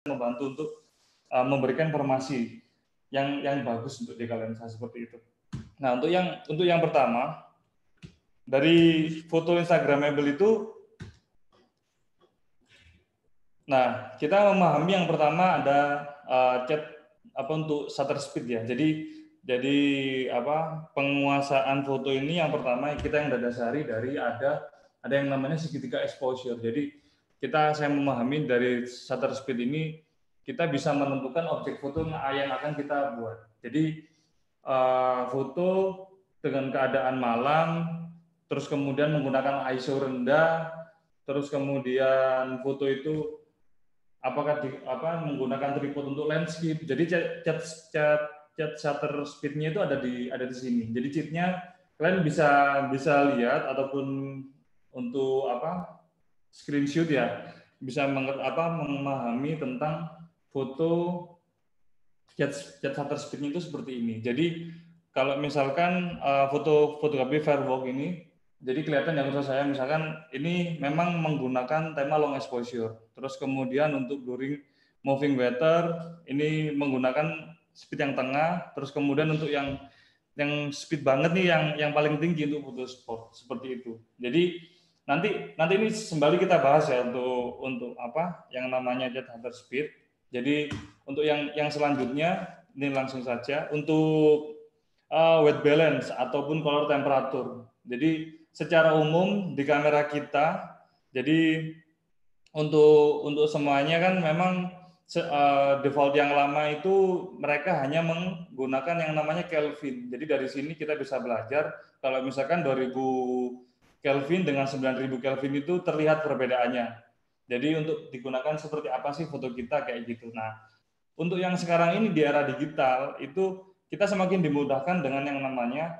membantu untuk memberikan informasi yang bagus untuk jika lensa seperti itu. Nah, untuk yang pertama, dari foto Instagramable itu, nah kita memahami yang pertama ada untuk shutter speed ya. Jadi penguasaan foto ini yang pertama kita yang dasari dari ada yang namanya segitiga exposure. Jadi saya memahami dari shutter speed ini kita bisa menentukan objek foto yang akan kita buat. Jadi foto dengan keadaan malam, terus kemudian menggunakan ISO rendah, terus kemudian foto itu menggunakan tripod untuk landscape. Jadi cat shutter speed-nya itu ada di sini. Jadi cheat-nya kalian bisa lihat ataupun untuk screenshot ya, bisa memahami tentang foto cat shutter speed-nya itu seperti ini. Jadi kalau misalkan fotografi firewalk ini, jadi kelihatan yang maksud saya, misalkan ini memang menggunakan tema long exposure. Terus kemudian untuk blurring moving weather, ini menggunakan speed yang tengah. Terus kemudian untuk yang speed banget nih, yang paling tinggi untuk foto sport, seperti itu. Jadi nanti ini sembari kita bahas ya untuk yang namanya cat shutter speed. Jadi untuk yang selanjutnya, ini langsung saja untuk white balance ataupun color temperature. Jadi secara umum di kamera kita, jadi untuk semuanya kan memang default yang lama itu mereka hanya menggunakan yang namanya Kelvin. Jadi dari sini kita bisa belajar kalau misalkan 2000 Kelvin dengan 9000 Kelvin itu terlihat perbedaannya. Jadi untuk digunakan seperti apa sih foto kita kayak gitu. Nah, untuk yang sekarang ini di era digital itu kita semakin dimudahkan dengan yang namanya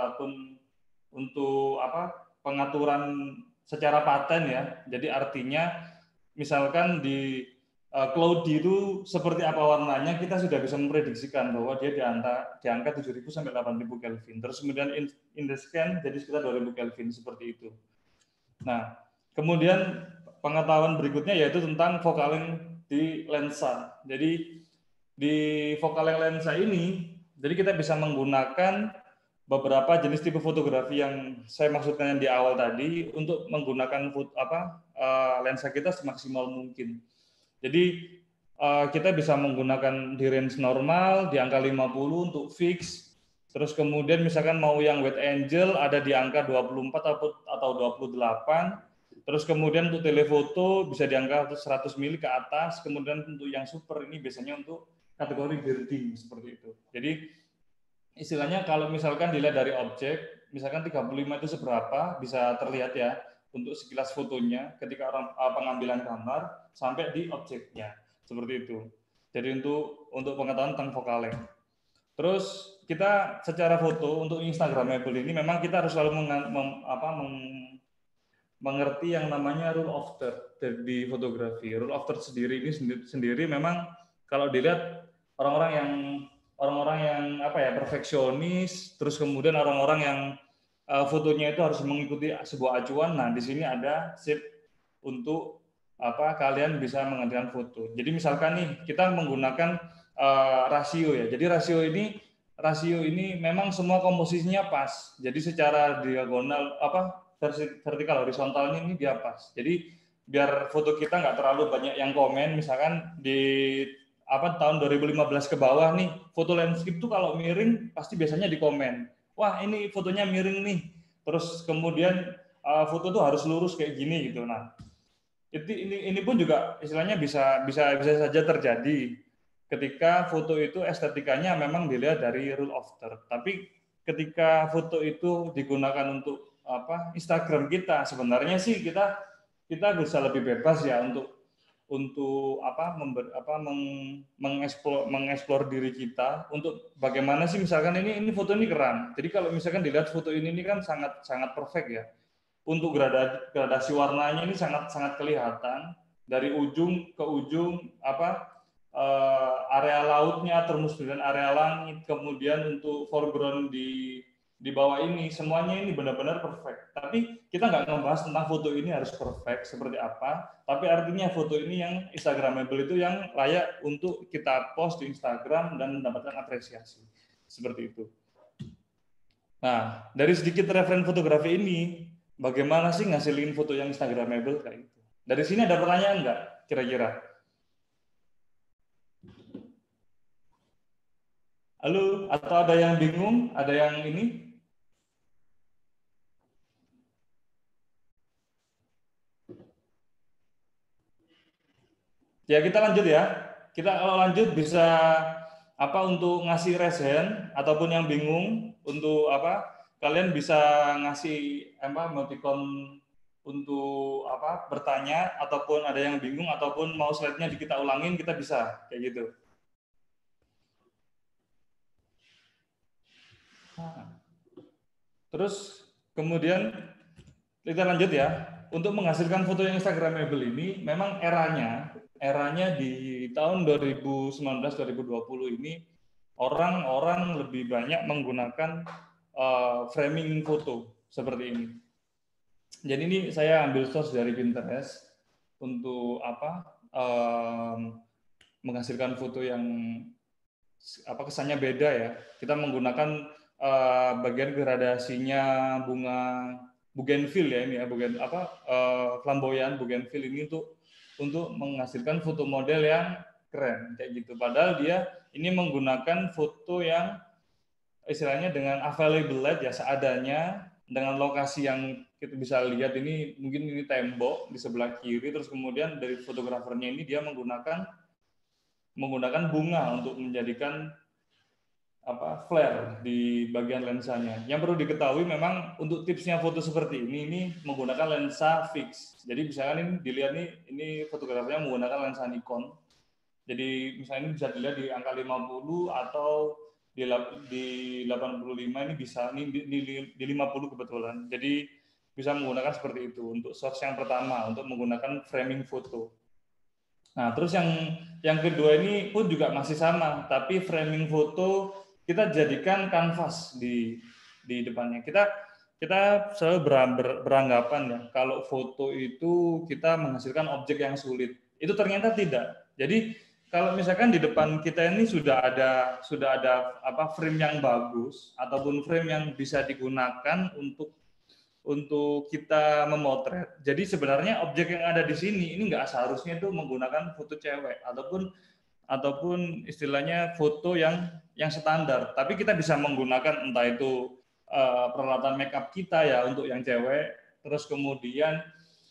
untuk pengaturan secara paten ya. Jadi artinya misalkan di cloudy itu seperti apa warnanya, kita sudah bisa memprediksikan bahwa dia di angka 7.000 sampai 8.000 Kelvin. Terus kemudian in the scan jadi sekitar 2.000 Kelvin seperti itu. Nah, kemudian pengetahuan berikutnya yaitu tentang focal length di lensa. Jadi di focal length lensa ini, jadi kita bisa menggunakan beberapa jenis tipe fotografi yang saya maksudkan di awal tadi untuk menggunakan lensa kita semaksimal mungkin. Jadi kita bisa menggunakan di range normal di angka 50 untuk fix. Terus kemudian misalkan mau yang wide angle ada di angka 24 atau 28. Terus kemudian untuk telefoto bisa di angka 100 mili ke atas. Kemudian untuk yang super ini biasanya untuk kategori birding seperti itu. Jadi istilahnya kalau misalkan dilihat dari objek, misalkan 35 itu seberapa, bisa terlihat ya untuk sekilas fotonya ketika pengambilan gambar sampai di objeknya. Seperti itu. Jadi untuk pengetahuan tentang focal length. Terus kita secara foto untuk Instagramable ini memang kita harus selalu mengerti yang namanya rule of third di fotografi. Rule of third sendiri memang kalau dilihat orang-orang yang perfeksionis, terus kemudian orang-orang yang fotonya itu harus mengikuti sebuah acuan. Nah, di sini ada sip untuk kalian bisa mengerjakan foto. Jadi misalkan nih kita menggunakan rasio ya. Jadi rasio ini memang semua komposisinya pas. Jadi secara diagonal vertikal horizontalnya ini dia pas. Jadi biar foto kita nggak terlalu banyak yang komen, misalkan di tahun 2015 ke bawah nih, foto landscape tuh kalau miring pasti biasanya di komen. Wah, ini fotonya miring nih. Terus kemudian foto tuh harus lurus kayak gini gitu. Nah, ini pun juga istilahnya bisa saja terjadi ketika foto itu estetikanya memang dilihat dari rule of third. Tapi ketika foto itu digunakan untuk Instagram kita, sebenarnya sih kita bisa lebih bebas ya untuk mengeksplor diri kita untuk bagaimana sih misalkan ini foto ini keren. Jadi kalau misalkan dilihat foto ini kan sangat perfect ya. Untuk gradasi warnanya ini sangat kelihatan dari ujung ke ujung area lautnya terus dengan area langit, kemudian untuk foreground di di bawah ini semuanya ini benar-benar perfect. Tapi kita nggak ngebahas tentang foto ini harus perfect seperti apa. Tapi artinya foto ini yang Instagramable itu yang layak untuk kita post di Instagram dan mendapatkan apresiasi seperti itu. Nah, dari sedikit referen fotografi ini, bagaimana sih ngasilin foto yang Instagramable kayak gitu? Dari sini ada pertanyaan nggak kira-kira? Halo, atau ada yang bingung? Ada yang ini? Ya kita lanjut ya. Kita kalau lanjut bisa apa untuk ngasih resen ataupun yang bingung untuk apa? Kalian bisa ngasih apa emoticon untuk apa bertanya ataupun ada yang bingung ataupun mau slide-nya kita ulangin kita bisa kayak gitu. Terus kemudian kita lanjut ya. Untuk menghasilkan foto yang Instagramable ini memang eranya di tahun 2019-2020 ini orang-orang lebih banyak menggunakan framing foto seperti ini. Jadi ini saya ambil source dari Pinterest untuk apa menghasilkan foto yang apa kesannya beda ya. Kita menggunakan bagian gradasinya bunga bougainville ya ini ya, flamboyan bougainville ini untuk menghasilkan foto model yang keren kayak gitu. Padahal dia ini menggunakan foto yang istilahnya dengan available light ya seadanya dengan lokasi yang kita bisa lihat ini mungkin ini tembok di sebelah kiri terus kemudian dari fotografernya ini dia menggunakan bunga untuk menjadikan apa flare di bagian lensanya. Yang perlu diketahui memang untuk tipsnya foto seperti ini menggunakan lensa fix. Jadi misalkan ini dilihat nih ini fotografernya menggunakan lensa Nikon. Jadi misalnya ini bisa dilihat di angka 50 atau di 85 ini bisa ini di 50 kebetulan. Jadi bisa menggunakan seperti itu untuk source yang pertama untuk menggunakan framing foto. Nah, terus yang kedua ini pun juga masih sama, tapi framing foto kita jadikan kanvas di depannya. Kita selalu beranggapan ya, kalau foto itu kita menghasilkan objek yang sulit. Itu ternyata tidak. Jadi kalau misalkan di depan kita ini sudah ada apa frame yang bagus ataupun frame yang bisa digunakan untuk kita memotret. Jadi sebenarnya objek yang ada di sini ini nggak seharusnya itu menggunakan foto cewek ataupun istilahnya foto yang standar. Tapi kita bisa menggunakan entah itu peralatan makeup kita ya untuk yang cewek. Terus kemudian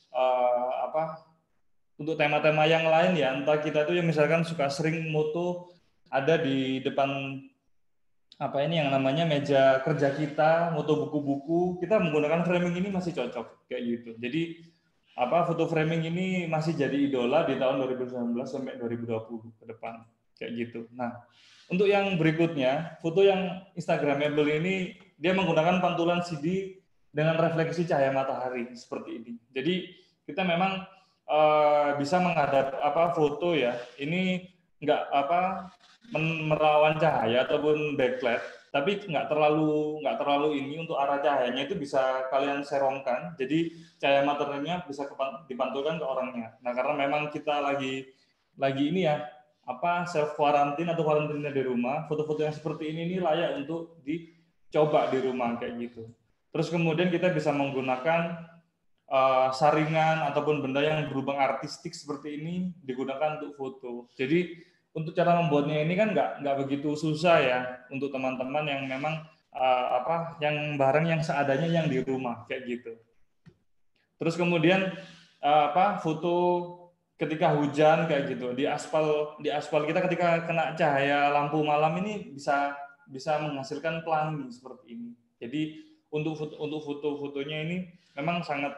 untuk tema-tema yang lain ya entah kita tuh yang misalkan suka sering moto ada di depan apa ini yang namanya meja kerja kita, moto buku-buku, kita menggunakan framing ini masih cocok kayak gitu. Jadi apa foto framing ini masih jadi idola di tahun 2019 sampai 2020 ke depan kayak gitu. Nah, untuk yang berikutnya, foto yang Instagramable ini dia menggunakan pantulan CD dengan refleksi cahaya matahari seperti ini. Jadi kita memang bisa menghadap apa foto ya. Ini nggak merawan cahaya ataupun backlight, tapi nggak terlalu ini untuk arah cahayanya itu bisa kalian serongkan, jadi cahaya materialnya bisa dipantulkan ke orangnya. Nah karena memang kita lagi ini ya apa self quarantine atau karantina di rumah, foto-foto yang seperti ini layak untuk dicoba di rumah kayak gitu. Terus kemudian kita bisa menggunakan saringan ataupun benda yang berlubang artistik seperti ini digunakan untuk foto. Jadi untuk cara membuatnya ini kan nggak begitu susah ya untuk teman-teman yang memang yang barang yang seadanya yang di rumah kayak gitu. Terus kemudian foto ketika hujan kayak gitu di aspal kita ketika kena cahaya lampu malam ini bisa menghasilkan pelangi seperti ini. Jadi untuk foto-fotonya ini memang sangat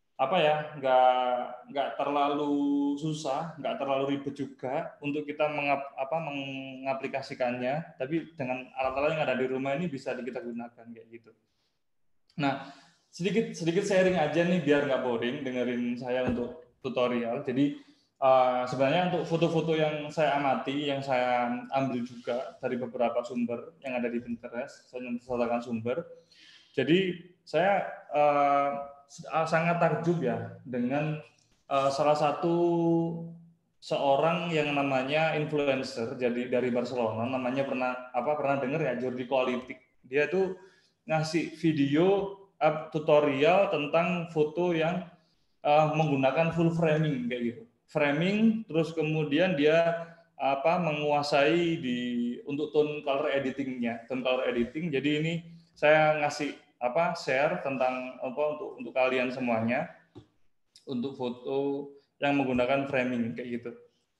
nggak terlalu susah, nggak terlalu ribet juga untuk kita mengaplikasikannya, tapi dengan alat-alat yang ada di rumah ini bisa kita gunakan kayak gitu. Nah, sedikit sharing aja nih biar nggak boring dengerin saya untuk tutorial. Jadi sebenarnya untuk foto-foto yang saya amati, yang saya ambil juga dari beberapa sumber yang ada di Pinterest, saya menceritakan sumber. Jadi saya sangat takjub ya dengan salah satu seorang yang namanya influencer, jadi dari Barcelona, namanya pernah dengar ya, Jordi Quality. Dia tuh ngasih video tutorial tentang foto yang menggunakan full framing kayak gitu. Framing, terus kemudian dia menguasai untuk tone color editingnya, tone color editing. Jadi ini saya ngasih share tentang untuk kalian semuanya untuk foto yang menggunakan framing kayak gitu.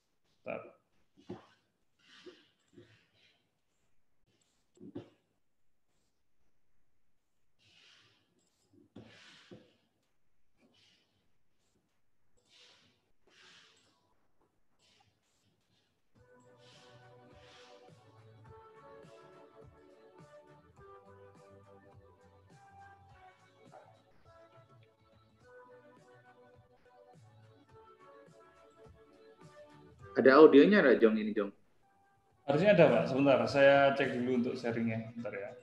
Ada audionya nggak, Jong, ini, Jong? Harusnya ada, Pak. Sebentar, saya cek dulu untuk sharingnya. Bentar ya.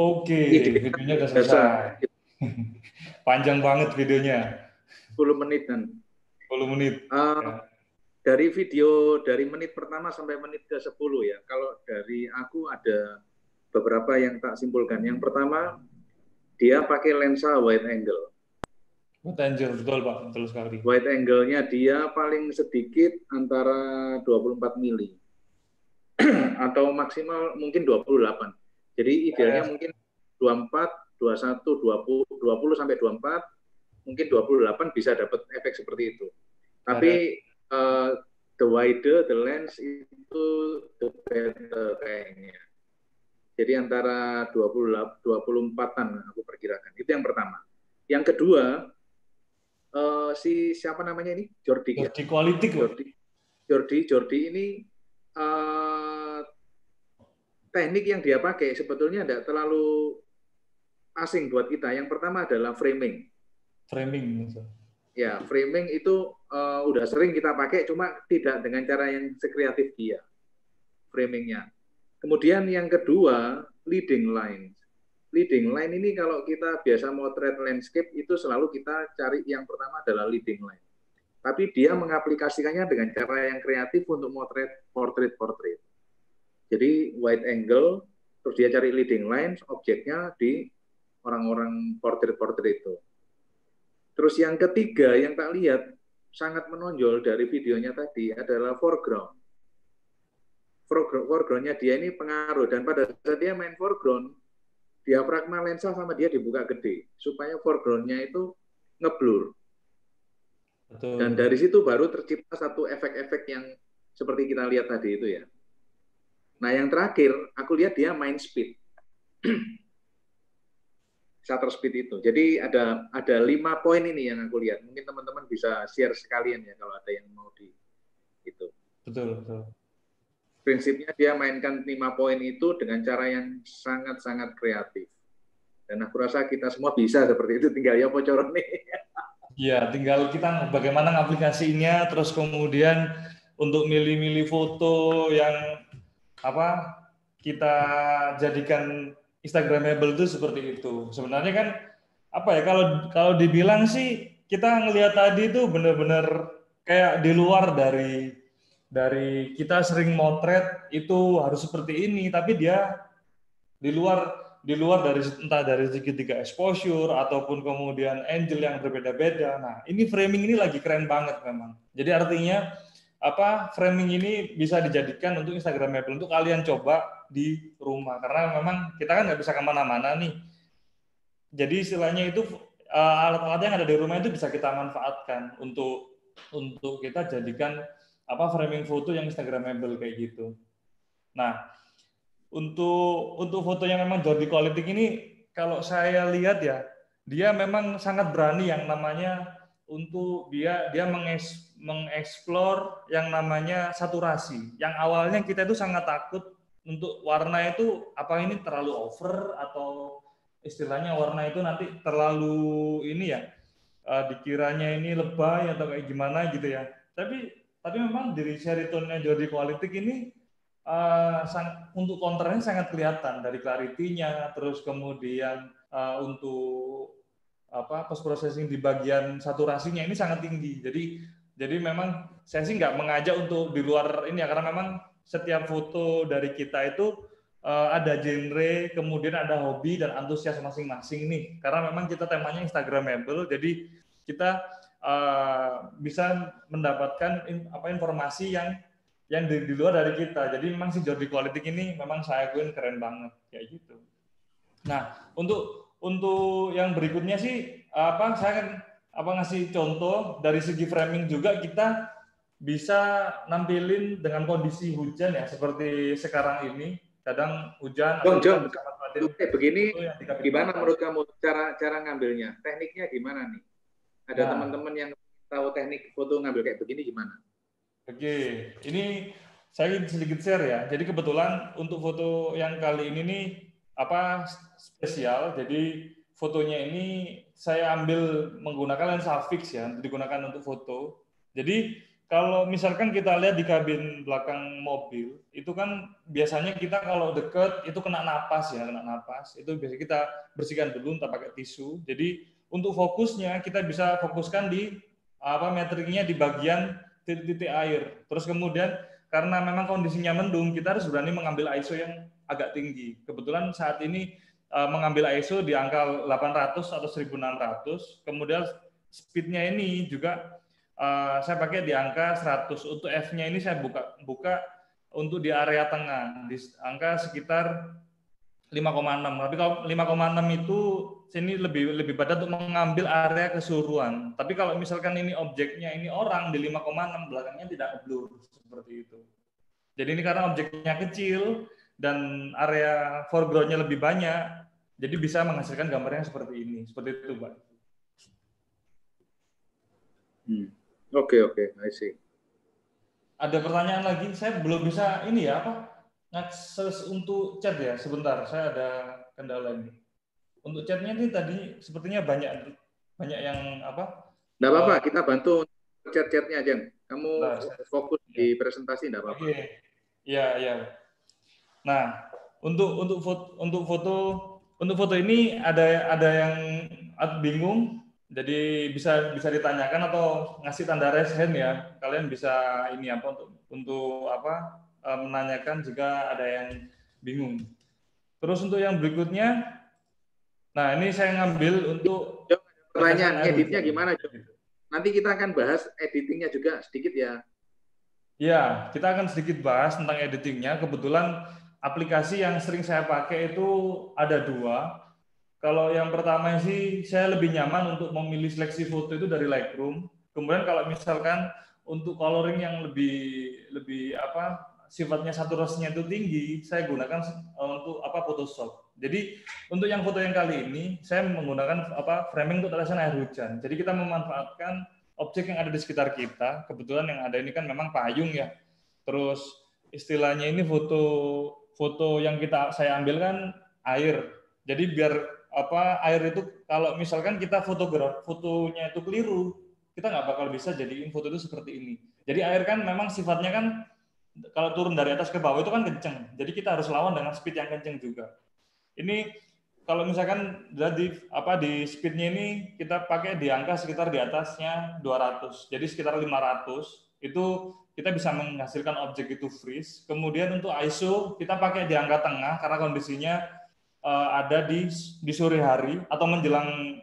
Oke, Ideal videonya udah biasa selesai. Panjang banget videonya. 10 menit dan 10 menit. Ya. dari video dari menit pertama sampai menit ke 10 ya. Kalau dari aku ada beberapa yang tak simpulkan. Yang pertama, dia pakai lensa wide angle. Wide angle, betul Pak, betul sekali. Wide angle-nya dia paling sedikit antara 24 mili atau maksimal mungkin 28. Jadi idealnya mungkin 24, 21, 20 sampai 24, mungkin 28 bisa dapat efek seperti itu. Tapi the wider the lens itu the better kayaknya. Jadi antara 24-an aku perkirakan. Itu yang pertama. Yang kedua, si siapa namanya ini? Jordi ya? Quality kok. Jordi ini teknik yang dia pakai sebetulnya tidak terlalu asing buat kita. Yang pertama adalah framing. Framing. Ya, framing itu udah sering kita pakai, cuma tidak dengan cara yang sekreatif dia. Framingnya. Kemudian yang kedua, leading line. Leading line ini kalau kita biasa motret landscape itu selalu kita cari yang pertama adalah leading line. Tapi dia mengaplikasikannya dengan cara yang kreatif untuk motret portrait. Jadi wide angle, terus dia cari leading lines, objeknya di orang-orang portrait itu. Terus yang ketiga yang tak lihat sangat menonjol dari videonya tadi adalah foreground. Foregroundnya dia ini pengaruh, dan pada saat dia main foreground, diafragma lensa sama dia dibuka gede supaya foregroundnya itu ngeblur. Dan dari situ baru tercipta satu efek-efek yang seperti kita lihat tadi itu ya. Nah yang terakhir aku lihat dia main speed. Shutter speed itu. Jadi ada 5 poin ini yang aku lihat. Mungkin teman-teman bisa share sekalian ya kalau ada yang mau di itu. Betul. Prinsipnya dia mainkan 5 poin itu dengan cara yang sangat-sangat kreatif. Dan aku rasa kita semua bisa seperti itu, tinggal ya bocoran nih. Iya, tinggal kita bagaimana aplikasinya, terus kemudian untuk milih-milih foto yang kita jadikan Instagramable itu seperti itu. Sebenarnya kan kalau dibilang sih kita ngelihat tadi itu benar-benar kayak di luar dari kita sering motret itu harus seperti ini, tapi dia di luar dari entah dari segitiga exposure ataupun kemudian angle yang berbeda-beda. Nah, ini framing ini lagi keren banget memang. Jadi artinya framing ini bisa dijadikan untuk Instagramable, untuk kalian coba di rumah, karena memang kita kan nggak bisa kemana-mana nih. Jadi istilahnya itu alat-alat yang ada di rumah itu bisa kita manfaatkan untuk kita jadikan framing foto yang Instagramable kayak gitu. Nah, untuk foto yang memang Jordi Quality ini, kalau saya lihat ya, dia memang sangat berani yang namanya untuk dia mengeksplor yang namanya saturasi. Yang awalnya kita itu sangat takut untuk warna itu ini terlalu over atau istilahnya warna itu nanti terlalu ini ya, dikiranya ini lebay atau kayak gimana gitu ya. Tapi memang dari seritone Jordi Quality ini untuk kontranya sangat kelihatan dari clarity-nya, terus kemudian untuk post processing di bagian saturasinya ini sangat tinggi. Jadi memang saya sih nggak mengajak untuk di luar ini ya, karena memang setiap foto dari kita itu ada genre, kemudian ada hobi dan antusias masing-masing nih. Karena memang kita temanya Instagramable, jadi kita bisa mendapatkan informasi yang di luar dari kita. Jadi memang si Jordi Quality ini memang saya akuin keren banget kayak gitu. Nah, untuk yang berikutnya sih saya ngasih contoh dari segi framing juga, kita bisa nampilin dengan kondisi hujan ya, seperti sekarang ini kadang hujan. Jong, begini gimana menurut kamu cara ngambilnya? Tekniknya gimana nih? Ada teman-teman yang tahu teknik foto ngambil kayak begini gimana? Oke, ini saya sedikit share ya. Jadi kebetulan untuk foto yang kali ini nih spesial. Jadi fotonya ini saya ambil menggunakan lensa fix ya, digunakan untuk foto. Jadi kalau misalkan kita lihat di kabin belakang mobil, itu kan biasanya kita kalau deket itu kena napas ya, kena napas. Itu biasanya kita bersihkan dulu, entah pakai tisu. Jadi untuk fokusnya kita bisa fokuskan di metringnya di bagian titik-titik air. Terus kemudian karena memang kondisinya mendung, kita harus berani mengambil ISO yang agak tinggi. Kebetulan saat ini mengambil ISO di angka 800 atau 1600. Kemudian speednya ini juga saya pakai di angka 100. Untuk F-nya ini saya buka untuk di area tengah, di angka sekitar 5,6. Tapi kalau 5,6 itu sini lebih pada untuk mengambil area keseluruhan. Tapi kalau misalkan ini objeknya ini orang di 5,6, belakangnya tidak blur seperti itu. Jadi ini karena objeknya kecil dan area foreground-nya lebih banyak, jadi bisa menghasilkan gambarnya seperti ini. Seperti itu, Pak. Oke, I see. Ada pertanyaan lagi? Saya belum bisa ini ya, ngakses untuk chat ya. Sebentar, saya ada kendala ini. Untuk chatnya ini tadi sepertinya banyak yang apa? Nggak apa-apa, kita bantu chat-chatnya aja. Kamu fokus ya. di presentasi, nggak apa-apa. Oke. Iya. Nah, untuk foto ini ada yang bingung. Jadi bisa ditanyakan atau ngasih tanda raise hand ya. Kalian bisa ini untuk menanyakan jika ada yang bingung. Terus untuk yang berikutnya, nah ini saya ngambil untuk pertanyaan editnya gimana, Jo? Nanti kita akan bahas editingnya juga sedikit ya. Ya, kita akan sedikit bahas tentang editingnya. Kebetulan aplikasi yang sering saya pakai itu ada 2. Kalau yang pertama sih saya lebih nyaman untuk memilih seleksi foto itu dari Lightroom. Kemudian kalau misalkan untuk coloring yang lebih sifatnya saturasinya itu tinggi, saya gunakan untuk Photoshop. Jadi untuk yang foto yang kali ini saya menggunakan framing untuk tetesan air hujan. Jadi kita memanfaatkan objek yang ada di sekitar kita. Kebetulan yang ada ini kan memang payung ya. Terus istilahnya ini foto yang saya ambil kan air. Jadi biar air itu kalau misalkan kita fotonya itu keliru, kita nggak bakal bisa jadiin foto itu seperti ini. Jadi air kan memang sifatnya kan kalau turun dari atas ke bawah itu kan kenceng. Jadi kita harus lawan dengan speed yang kenceng juga. Ini kalau misalkan di speednya ini kita pakai di angka sekitar di atasnya 200. Jadi sekitar 500 itu kita bisa menghasilkan objek itu freeze. Kemudian untuk ISO kita pakai di angka tengah karena kondisinya ada di sore hari atau menjelang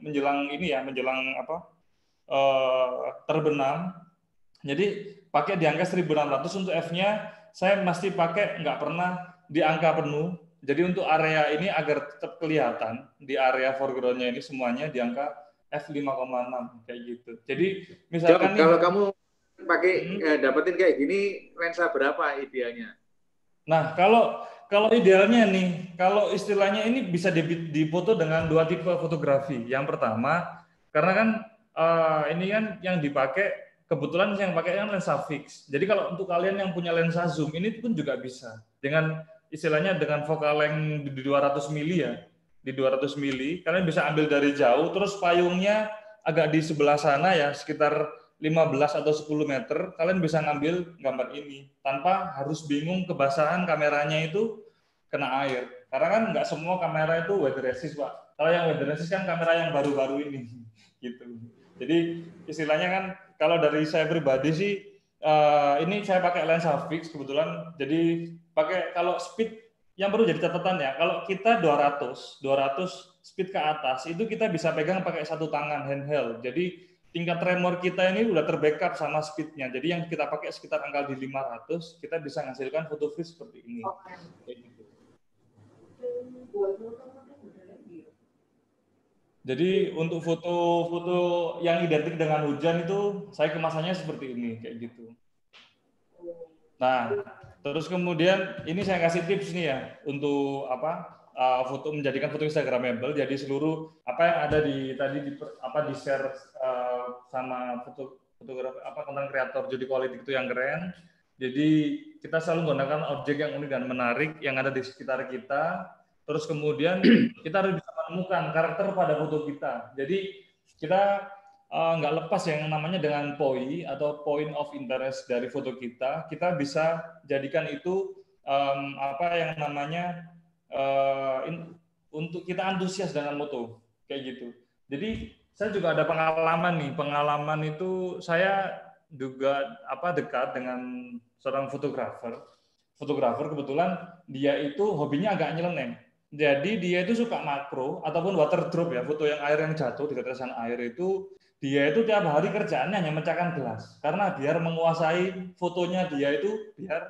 terbenam. Jadi pakai di angka 1600. Untuk F-nya saya masih pakai nggak pernah di angka penuh. Jadi untuk area ini agar tetap kelihatan di area foreground-nya ini semuanya di angka f5,6 kayak gitu. Jadi misalkan kalau kamu pakai dapetin kayak gini lensa berapa idealnya? Nah, kalau idealnya nih, kalau istilahnya ini bisa dipoto dengan 2 tipe fotografi. Yang pertama, karena kan ini kan yang dipakai kebetulan yang pakai kan lensa fix. Jadi kalau untuk kalian yang punya lensa zoom ini pun juga bisa dengan istilahnya dengan focal length di 200 mili ya. Di 200 mili kalian bisa ambil dari jauh, terus payungnya agak di sebelah sana ya, sekitar 15 atau 10 meter, kalian bisa ngambil gambar ini tanpa harus bingung kebasahan kameranya itu kena air. Karena kan nggak semua kamera itu weather resist, Pak. Kalau yang weather resist kan kamera yang baru-baru ini, gitu. Jadi istilahnya kan kalau dari saya pribadi sih ini saya pakai lensa fix kebetulan. Jadi pakai kalau speed yang perlu jadi catatan ya, kalau kita 200 speed ke atas itu kita bisa pegang pakai satu tangan handheld. Jadi tingkat tremor kita ini udah terbackup sama speednya. Jadi yang kita pakai sekitar angka di 500, kita bisa menghasilkan foto freeze seperti ini. Jadi untuk foto-foto yang identik dengan hujan itu saya kemasannya seperti ini kayak gitu. Nah, terus kemudian ini saya kasih tips nih ya untuk foto menjadikan foto instagramable. Jadi seluruh apa yang ada di share sama fotografer konten kreator Jody Quality itu yang keren. Jadi kita selalu menggunakan objek yang unik dan menarik yang ada di sekitar kita. Terus kemudian kita harus bisa menemukan karakter pada foto kita. Jadi kita nggak lepas yang namanya dengan POI atau point of interest dari foto kita. Kita bisa jadikan itu apa yang namanya untuk kita antusias dengan moto kayak gitu. Jadi saya juga ada pengalaman nih. Pengalaman itu saya juga dekat dengan seorang fotografer. Fotografer kebetulan dia itu hobinya agak nyeleneh. Jadi dia itu suka makro ataupun water drop ya, foto yang air yang jatuh di tetesan air itu dia itu tiap hari kerjaannya hanya memecahkan gelas karena biar menguasai fotonya dia itu biar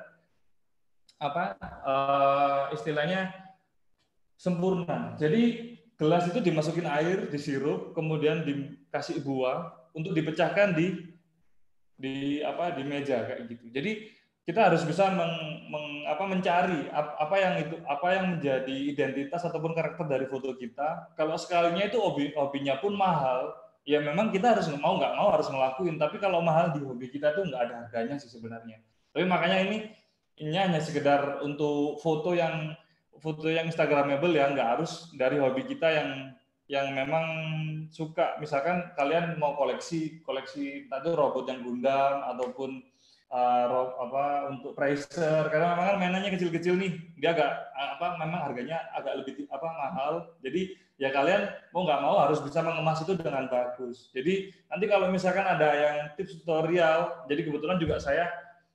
istilahnya sempurna. Jadi gelas itu dimasukin air, disirup, kemudian dikasih buah untuk dipecahkan di meja kayak gitu. Jadi kita harus bisa mencari apa yang menjadi identitas ataupun karakter dari foto kita. Kalau sekalinya itu hobinya pun mahal, ya memang kita harus nggak mau harus ngelakuin. Tapi kalau mahal di hobi kita tuh nggak ada harganya sih sebenarnya. Tapi makanya ini hanya sekedar untuk foto yang instagramable ya, nggak harus dari hobi kita yang memang suka. Misalkan kalian mau koleksi entah itu robot yang Gundam ataupun untuk Tracer, karena memang kan mainannya kecil-kecil nih, dia memang harganya agak lebih mahal. Jadi ya kalian mau nggak mau harus bisa mengemas itu dengan bagus. Jadi nanti kalau misalkan ada yang tips tutorial, jadi kebetulan juga saya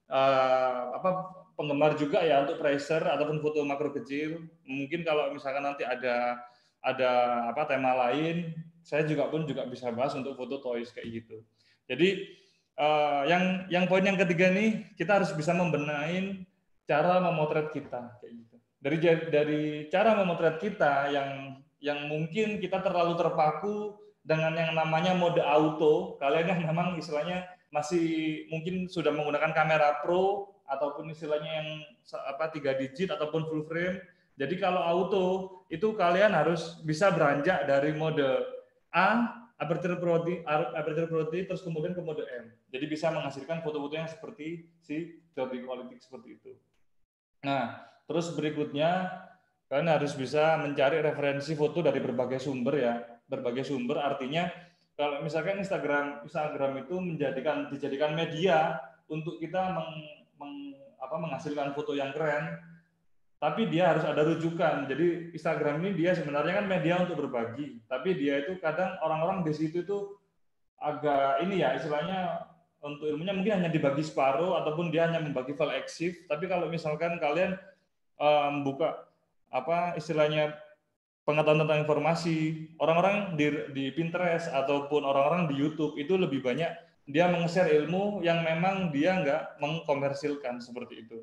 penggemar juga ya untuk Tracer ataupun foto makro kecil. Mungkin kalau misalkan nanti ada tema lain, saya juga bisa bahas untuk foto toys kayak gitu. Jadi yang poin yang ketiga nih, kita harus bisa membenahin cara memotret kita kayak gitu. Dari cara memotret kita yang mungkin kita terlalu terpaku dengan yang namanya mode auto. Kalian yang memang istilahnya masih mungkin sudah menggunakan kamera pro ataupun istilahnya yang 3 digit ataupun full frame. Jadi kalau auto itu kalian harus bisa beranjak dari mode A, aperture priority, terus kemudian ke mode M. Jadi bisa menghasilkan foto-foto yang seperti si Jordi Quality seperti itu. Nah, terus berikutnya kalian harus bisa mencari referensi foto dari berbagai sumber ya. Berbagai sumber artinya kalau misalkan Instagram itu dijadikan media untuk kita menghasilkan foto yang keren, tapi dia harus ada rujukan. Jadi Instagram ini dia sebenarnya kan media untuk berbagi, tapi dia itu kadang orang-orang di situ itu agak istilahnya untuk ilmunya mungkin hanya dibagi separuh ataupun dia hanya membagi file EXIF. Tapi kalau misalkan kalian membuka istilahnya pengetahuan tentang informasi, orang-orang di Pinterest ataupun orang-orang di YouTube itu lebih banyak dia meng-share ilmu yang memang dia nggak mengkomersilkan seperti itu.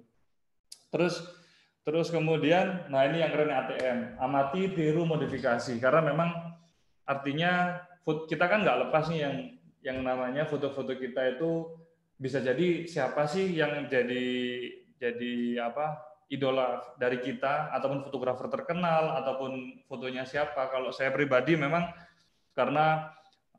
Terus kemudian, nah ini yang keren ATM, amati, tiru, modifikasi. Karena memang artinya kita kan nggak lepas nih yang namanya foto-foto kita itu bisa jadi siapa sih yang jadi idola dari kita ataupun fotografer terkenal ataupun fotonya siapa. Kalau saya pribadi memang karena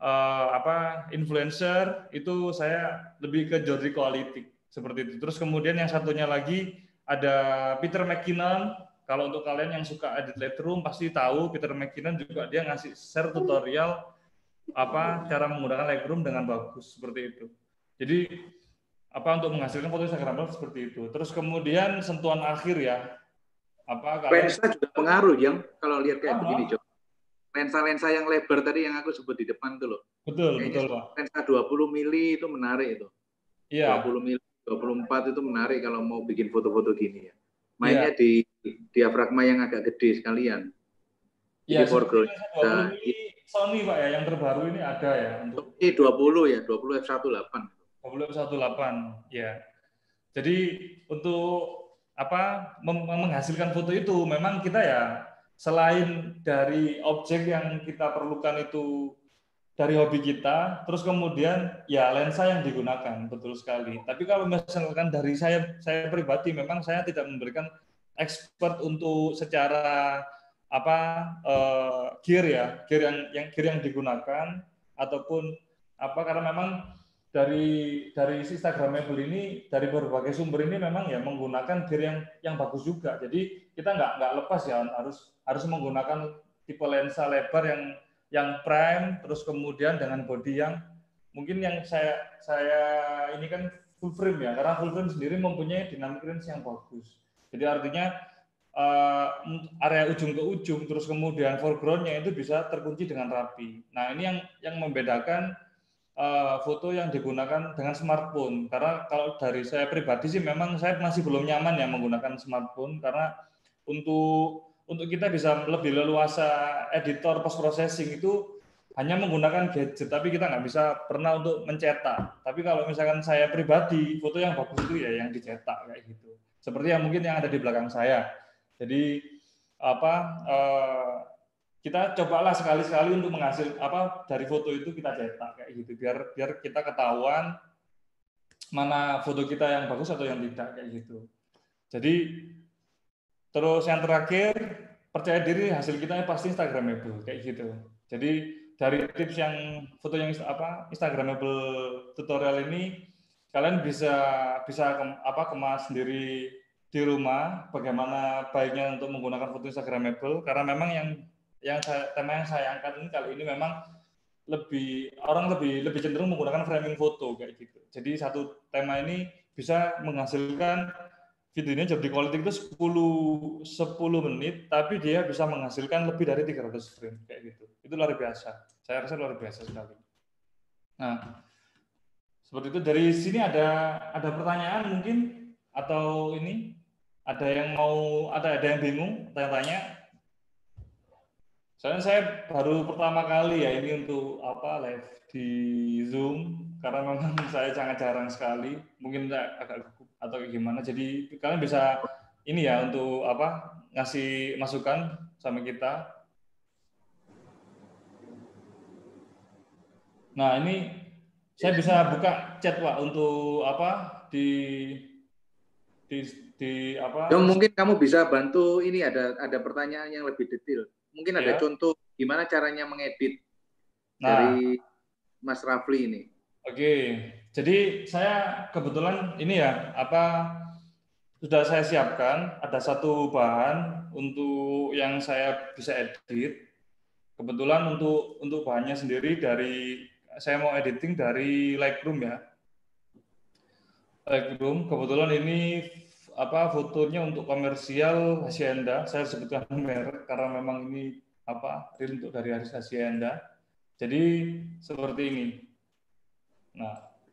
influencer itu saya lebih ke Jordi Quality seperti itu. Terus kemudian yang satunya lagi ada Peter McKinnon. Kalau untuk kalian yang suka edit Lightroom pasti tahu Peter McKinnon juga dia ngasih share tutorial cara menggunakan Lightroom dengan bagus seperti itu. Jadi untuk menghasilkan foto Instagramable seperti itu. Terus kemudian sentuhan akhir ya. Lensa juga pengaruh yang kalau lihat kayak begini, Jo. Lensa-lensa yang lebar tadi yang aku sebut di depan itu loh. Betul, Pak. Lensa 20 mili itu menarik itu. Iya. 20 mili, 24 itu menarik kalau mau bikin foto-foto gini ya. Mainnya di diafragma yang agak gede sekalian. Iya, foreground. 20 mili Sony Pak ya, yang terbaru ini ada ya. Untuk 20 ya, 20 f1.8. 20 f1.8, ya. Jadi untuk menghasilkan foto itu memang kita ya selain dari objek yang kita perlukan itu dari hobi kita, terus kemudian ya lensa yang digunakan, betul sekali. Tapi kalau misalkan dari saya pribadi memang saya tidak memberikan expert untuk secara gear yang digunakan ataupun karena memang dari Instagramable ini dari berbagai sumber ini memang ya menggunakan gear yang bagus juga. Jadi kita nggak lepas ya harus menggunakan tipe lensa lebar yang prime, terus kemudian dengan bodi mungkin yang saya ini kan full frame ya, karena full frame sendiri mempunyai dynamic range yang bagus. Jadi artinya area ujung ke ujung, terus kemudian foregroundnya itu bisa terkunci dengan rapi. Nah ini yang membedakan foto yang digunakan dengan smartphone. Karena kalau dari saya pribadi sih memang saya masih belum nyaman ya menggunakan smartphone, karena untuk kita bisa lebih leluasa editor post processing itu hanya menggunakan gadget, tapi kita nggak bisa pernah untuk mencetak. Tapi kalau misalkan saya pribadi, foto yang bagus itu ya yang dicetak kayak gitu. Seperti yang mungkin yang ada di belakang saya. Jadi kita cobalah sekali-sekali untuk menghasil dari foto itu kita cetak kayak gitu, biar kita ketahuan mana foto kita yang bagus atau yang tidak kayak gitu. Jadi terus yang terakhir, percaya diri hasil kita pasti Instagramable kayak gitu. Jadi dari tips yang foto yang Instagramable tutorial ini, kalian bisa kemas sendiri di rumah bagaimana baiknya untuk menggunakan foto Instagramable, karena memang tema yang saya angkat ini kali ini memang orang lebih cenderung menggunakan framing foto kayak gitu. Jadi satu tema ini bisa menghasilkan videonya jadi quality itu 10 menit, tapi dia bisa menghasilkan lebih dari 300 frame kayak gitu. Itu luar biasa. Saya rasa luar biasa sekali. Nah, seperti itu. Dari sini ada pertanyaan mungkin, atau ini ada yang bingung tanya-tanya. Soalnya saya baru pertama kali ya ini untuk live di Zoom, karena memang saya sangat jarang sekali, mungkin agak gugup atau gimana. Jadi kalian bisa ini ya untuk ngasih masukan sama kita. Nah ini saya bisa buka chat Pak untuk Mungkin kamu bisa bantu ini, ada pertanyaan yang lebih detail. Mungkin ada contoh gimana caranya mengedit dari Mas Rafli ini. Oke, jadi saya kebetulan ini ya sudah saya siapkan ada satu bahan untuk yang saya bisa edit. Kebetulan untuk bahannya sendiri saya mau editing dari Lightroom ya. Lightroom kebetulan ini fotonya untuk komersial Hacienda. Saya sebutkan merek karena memang ini real untuk dari Hacienda. Jadi seperti ini. Nah,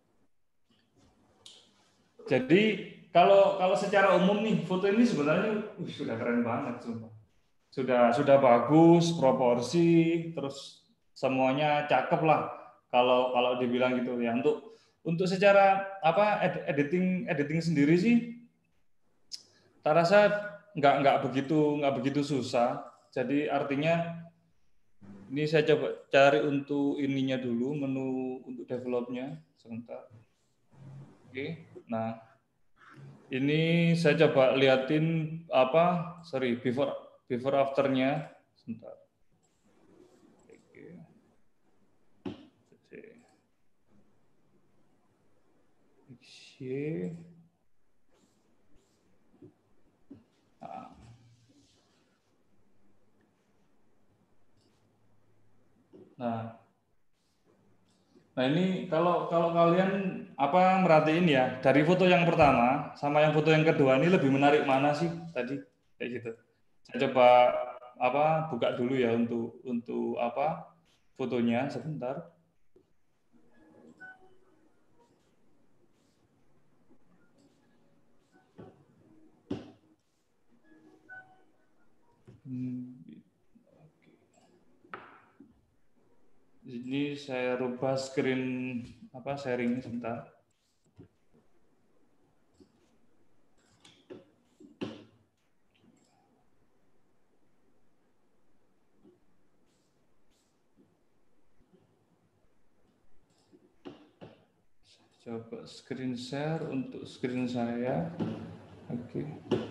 jadi kalau secara umum nih foto ini sebenarnya sudah keren banget, sumpah. Sudah bagus, proporsi, terus semuanya cakep lah kalau dibilang gitu ya. Untuk secara editing sendiri sih, tak rasa nggak begitu susah. Jadi artinya ini saya coba cari untuk ininya dulu, menu untuk developnya sebentar. Oke, nah ini saya coba liatin before afternya sebentar. Oke. Nah ini kalau kalian merhatiin ya, dari foto yang pertama sama yang foto yang kedua ini lebih menarik mana sih tadi kayak gitu. Saya coba buka dulu ya untuk fotonya sebentar. Ini saya rubah screen sharing sebentar. Coba screen share untuk screen saya. Oke.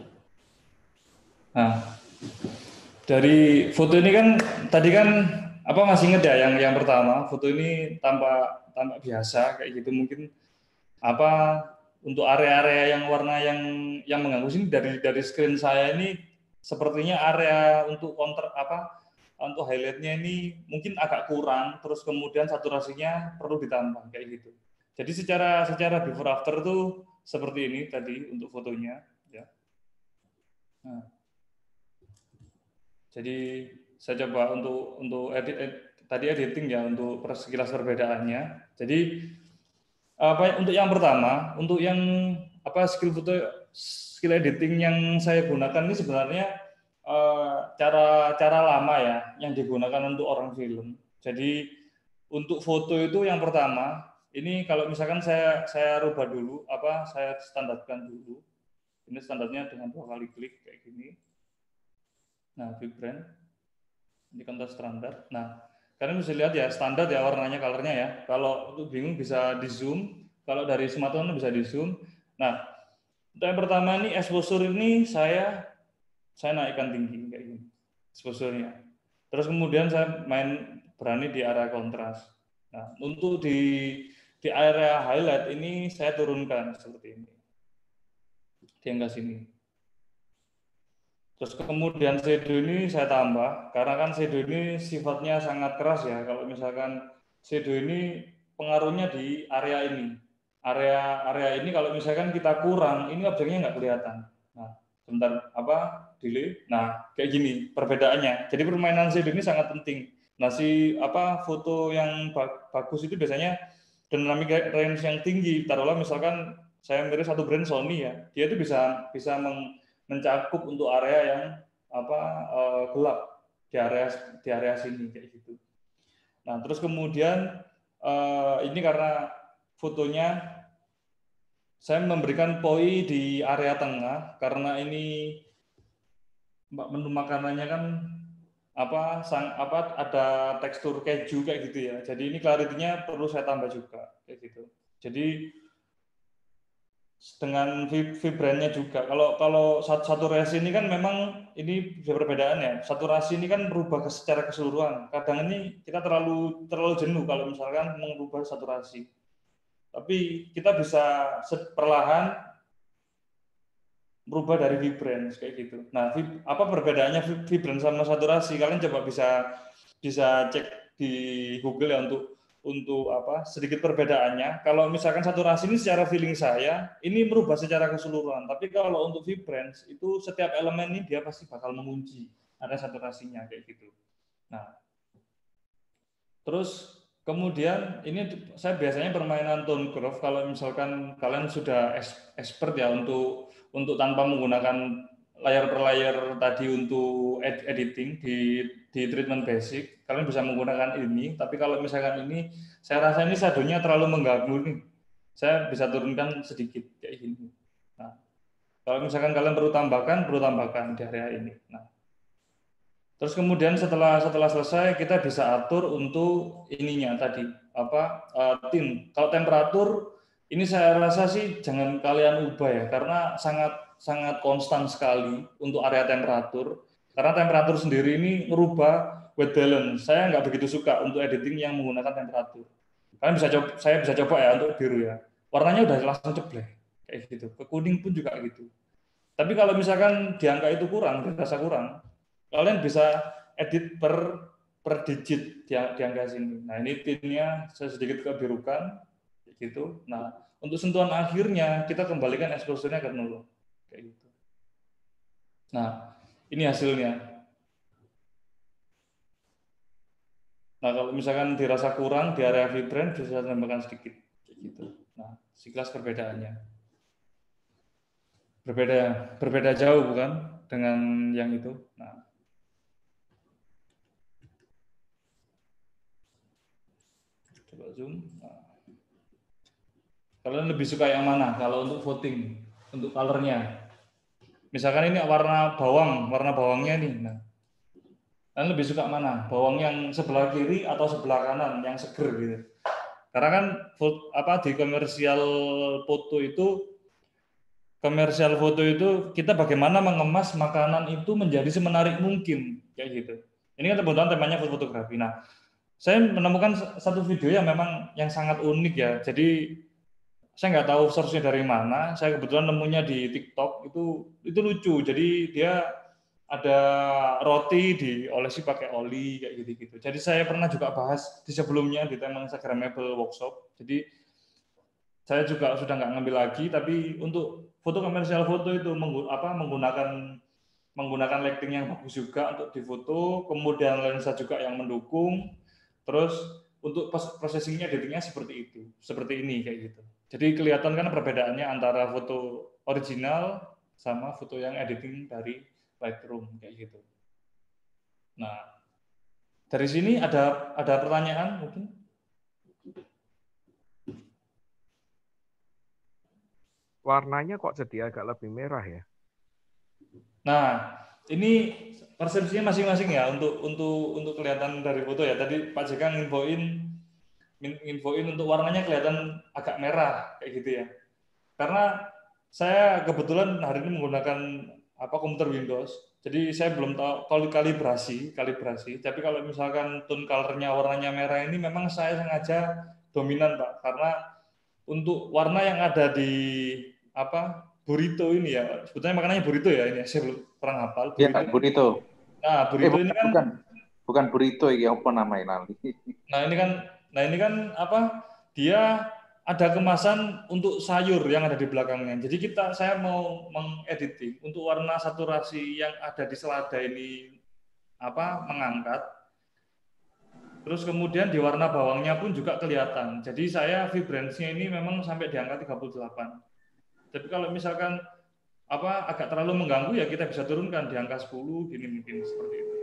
Nah, dari foto ini kan tadi kan masih ingat ya yang pertama, foto ini tampak biasa kayak gitu, mungkin untuk area-area yang warna yang mengganggu sini dari screen saya ini sepertinya area untuk counter untuk highlightnya ini mungkin agak kurang, terus kemudian saturasinya perlu ditambah kayak gitu. Jadi secara before after tuh seperti ini tadi untuk fotonya ya. Nah, jadi saya coba untuk tadi editing ya untuk sekilas perbedaannya. Jadi untuk yang pertama, untuk yang skill editing yang saya gunakan ini sebenarnya cara lama ya yang digunakan untuk orang film. Jadi untuk foto itu yang pertama, ini kalau misalkan saya rubah dulu, saya standarkan dulu. Ini standarnya dengan 2 kali klik kayak gini. Nah, vibrant. Ini kontras standar. Nah, kalian bisa lihat ya standar ya warnanya, colornya ya. Kalau untuk bingung bisa di zoom. Kalau dari smartphone bisa di zoom. Nah, untuk yang pertama ini exposure ini saya naikkan tinggi kayak gini exposure-nya. Terus kemudian saya berani di area kontras. Nah, untuk di area highlight ini saya turunkan seperti ini. Di angka sini. Terus kemudian shadow ini saya tambah, karena kan shadow ini sifatnya sangat keras ya. Kalau misalkan shadow ini pengaruhnya di area ini. Area ini kalau misalkan kita kurang, ini objeknya nggak kelihatan. Nah, sebentar delay. Nah, kayak gini perbedaannya. Jadi permainan shadow ini sangat penting. Nah, foto yang bagus itu biasanya dynamic range yang tinggi. Taruhlah misalkan saya milih satu brand Sony ya, dia itu bisa mencakup untuk area yang gelap di area sini kayak gitu. Nah, terus kemudian ini karena fotonya saya memberikan poi di area tengah karena ini menu makanannya kan ada tekstur keju kayak gitu ya. Jadi ini clarity-nya perlu saya tambah juga kayak gitu. Jadi dengan vibrannya juga. Kalau saturasi ini kan memang ini bisa perbedaan ya. Saturasi ini kan berubah secara keseluruhan. Kadang ini kita terlalu jenuh kalau misalkan mengubah saturasi. Tapi kita bisa perlahan berubah dari vibrance kayak gitu. Nah, apa perbedaannya vibrance sama saturasi? Kalian coba bisa cek di Google ya untuk sedikit perbedaannya. Kalau misalkan saturasi ini secara feeling saya ini merubah secara keseluruhan, tapi kalau untuk vibrance itu setiap elemen ini dia pasti bakal mengunci ada saturasinya kayak gitu. Nah, terus kemudian ini saya biasanya permainan tone curve kalau misalkan kalian sudah expert ya untuk tanpa menggunakan layar per layar tadi untuk editing di treatment basic, kalian bisa menggunakan ini. Tapi kalau misalkan ini, saya rasa ini shadownya terlalu mengganggu nih. Saya bisa turunkan sedikit kayak gini. Nah, kalau misalkan kalian perlu tambahkan di area ini. Nah, terus kemudian setelah selesai kita bisa atur untuk ininya tadi tint. Kalau temperatur ini saya rasa sih jangan kalian ubah ya karena sangat konstan sekali untuk area temperatur. Karena temperatur sendiri ini merubah white balance. Saya nggak begitu suka untuk editing yang menggunakan temperatur. Saya bisa coba ya untuk biru ya. Warnanya udah langsung ceblek kayak gitu. Ke kuning pun juga gitu. Tapi kalau misalkan di angka itu dirasa kurang, kalian bisa edit per digit di angka sini. Nah, ini tintnya saya sedikit kebirukan gitu. Nah, untuk sentuhan akhirnya kita kembalikan exposure-nya ke 0 kayak gitu. Nah, ini hasilnya. Nah, kalau misalkan dirasa kurang di area vibrant bisa tambahkan sedikit kayak gitu. Nah, sekilas perbedaannya. Berbeda jauh bukan dengan yang itu. Nah, coba zoom. Nah, kalian lebih suka yang mana kalau untuk voting, untuk colornya? Misalkan ini warna bawangnya nih. Nah, kalian lebih suka mana? Bawang yang sebelah kiri atau sebelah kanan yang seger gitu? Karena kan di komersial foto itu kita bagaimana mengemas makanan itu menjadi semenarik mungkin kayak gitu. Ini kan kebetulan temanya fotografi. Nah, saya menemukan satu video yang memang yang sangat unik ya. Jadi saya nggak tahu source-nya dari mana. Saya kebetulan nemunya di TikTok itu lucu. Jadi dia ada roti diolesi pakai oli kayak gitu-gitu. Jadi saya pernah juga bahas di sebelumnya di tema Instagramable workshop. Jadi saya juga sudah nggak ngambil lagi, tapi untuk foto komersial foto itu menggunakan lighting yang bagus juga untuk difoto, kemudian lensa juga yang mendukung, terus untuk processing-nya, editing-nya seperti itu, seperti ini kayak gitu. Jadi kelihatan kan perbedaannya antara foto original sama foto yang editing dari Lightroom kayak gitu. Nah, dari sini ada pertanyaan mungkin? Warnanya kok jadi agak lebih merah ya? Nah, ini persepsinya masing-masing ya untuk kelihatan dari foto ya. Tadi Pak JK nginfoin untuk warnanya kelihatan agak merah kayak gitu ya. Karena saya kebetulan hari ini menggunakan komputer Windows. Jadi saya belum tahu kalau kalibrasi. Tapi kalau misalkan tone color-nya warnanya merah ini memang saya sengaja dominan, Pak, karena untuk warna yang ada di burrito ini ya, sebetulnya makanannya burrito ya ini, saya belum kurang hafal. Burrito. Ya, burrito. Nah, burrito ini kan bukan burrito ya, apa namanya nanti. Nah ini kan dia ada kemasan untuk sayur yang ada di belakangnya. Jadi saya mau mengediting untuk warna saturasi yang ada di selada ini mengangkat. Terus kemudian di warna bawangnya pun juga kelihatan. Jadi saya vibransinya ini memang sampai di angka 38. Tapi kalau misalkan agak terlalu mengganggu ya kita bisa turunkan di angka 10 gini mungkin seperti itu.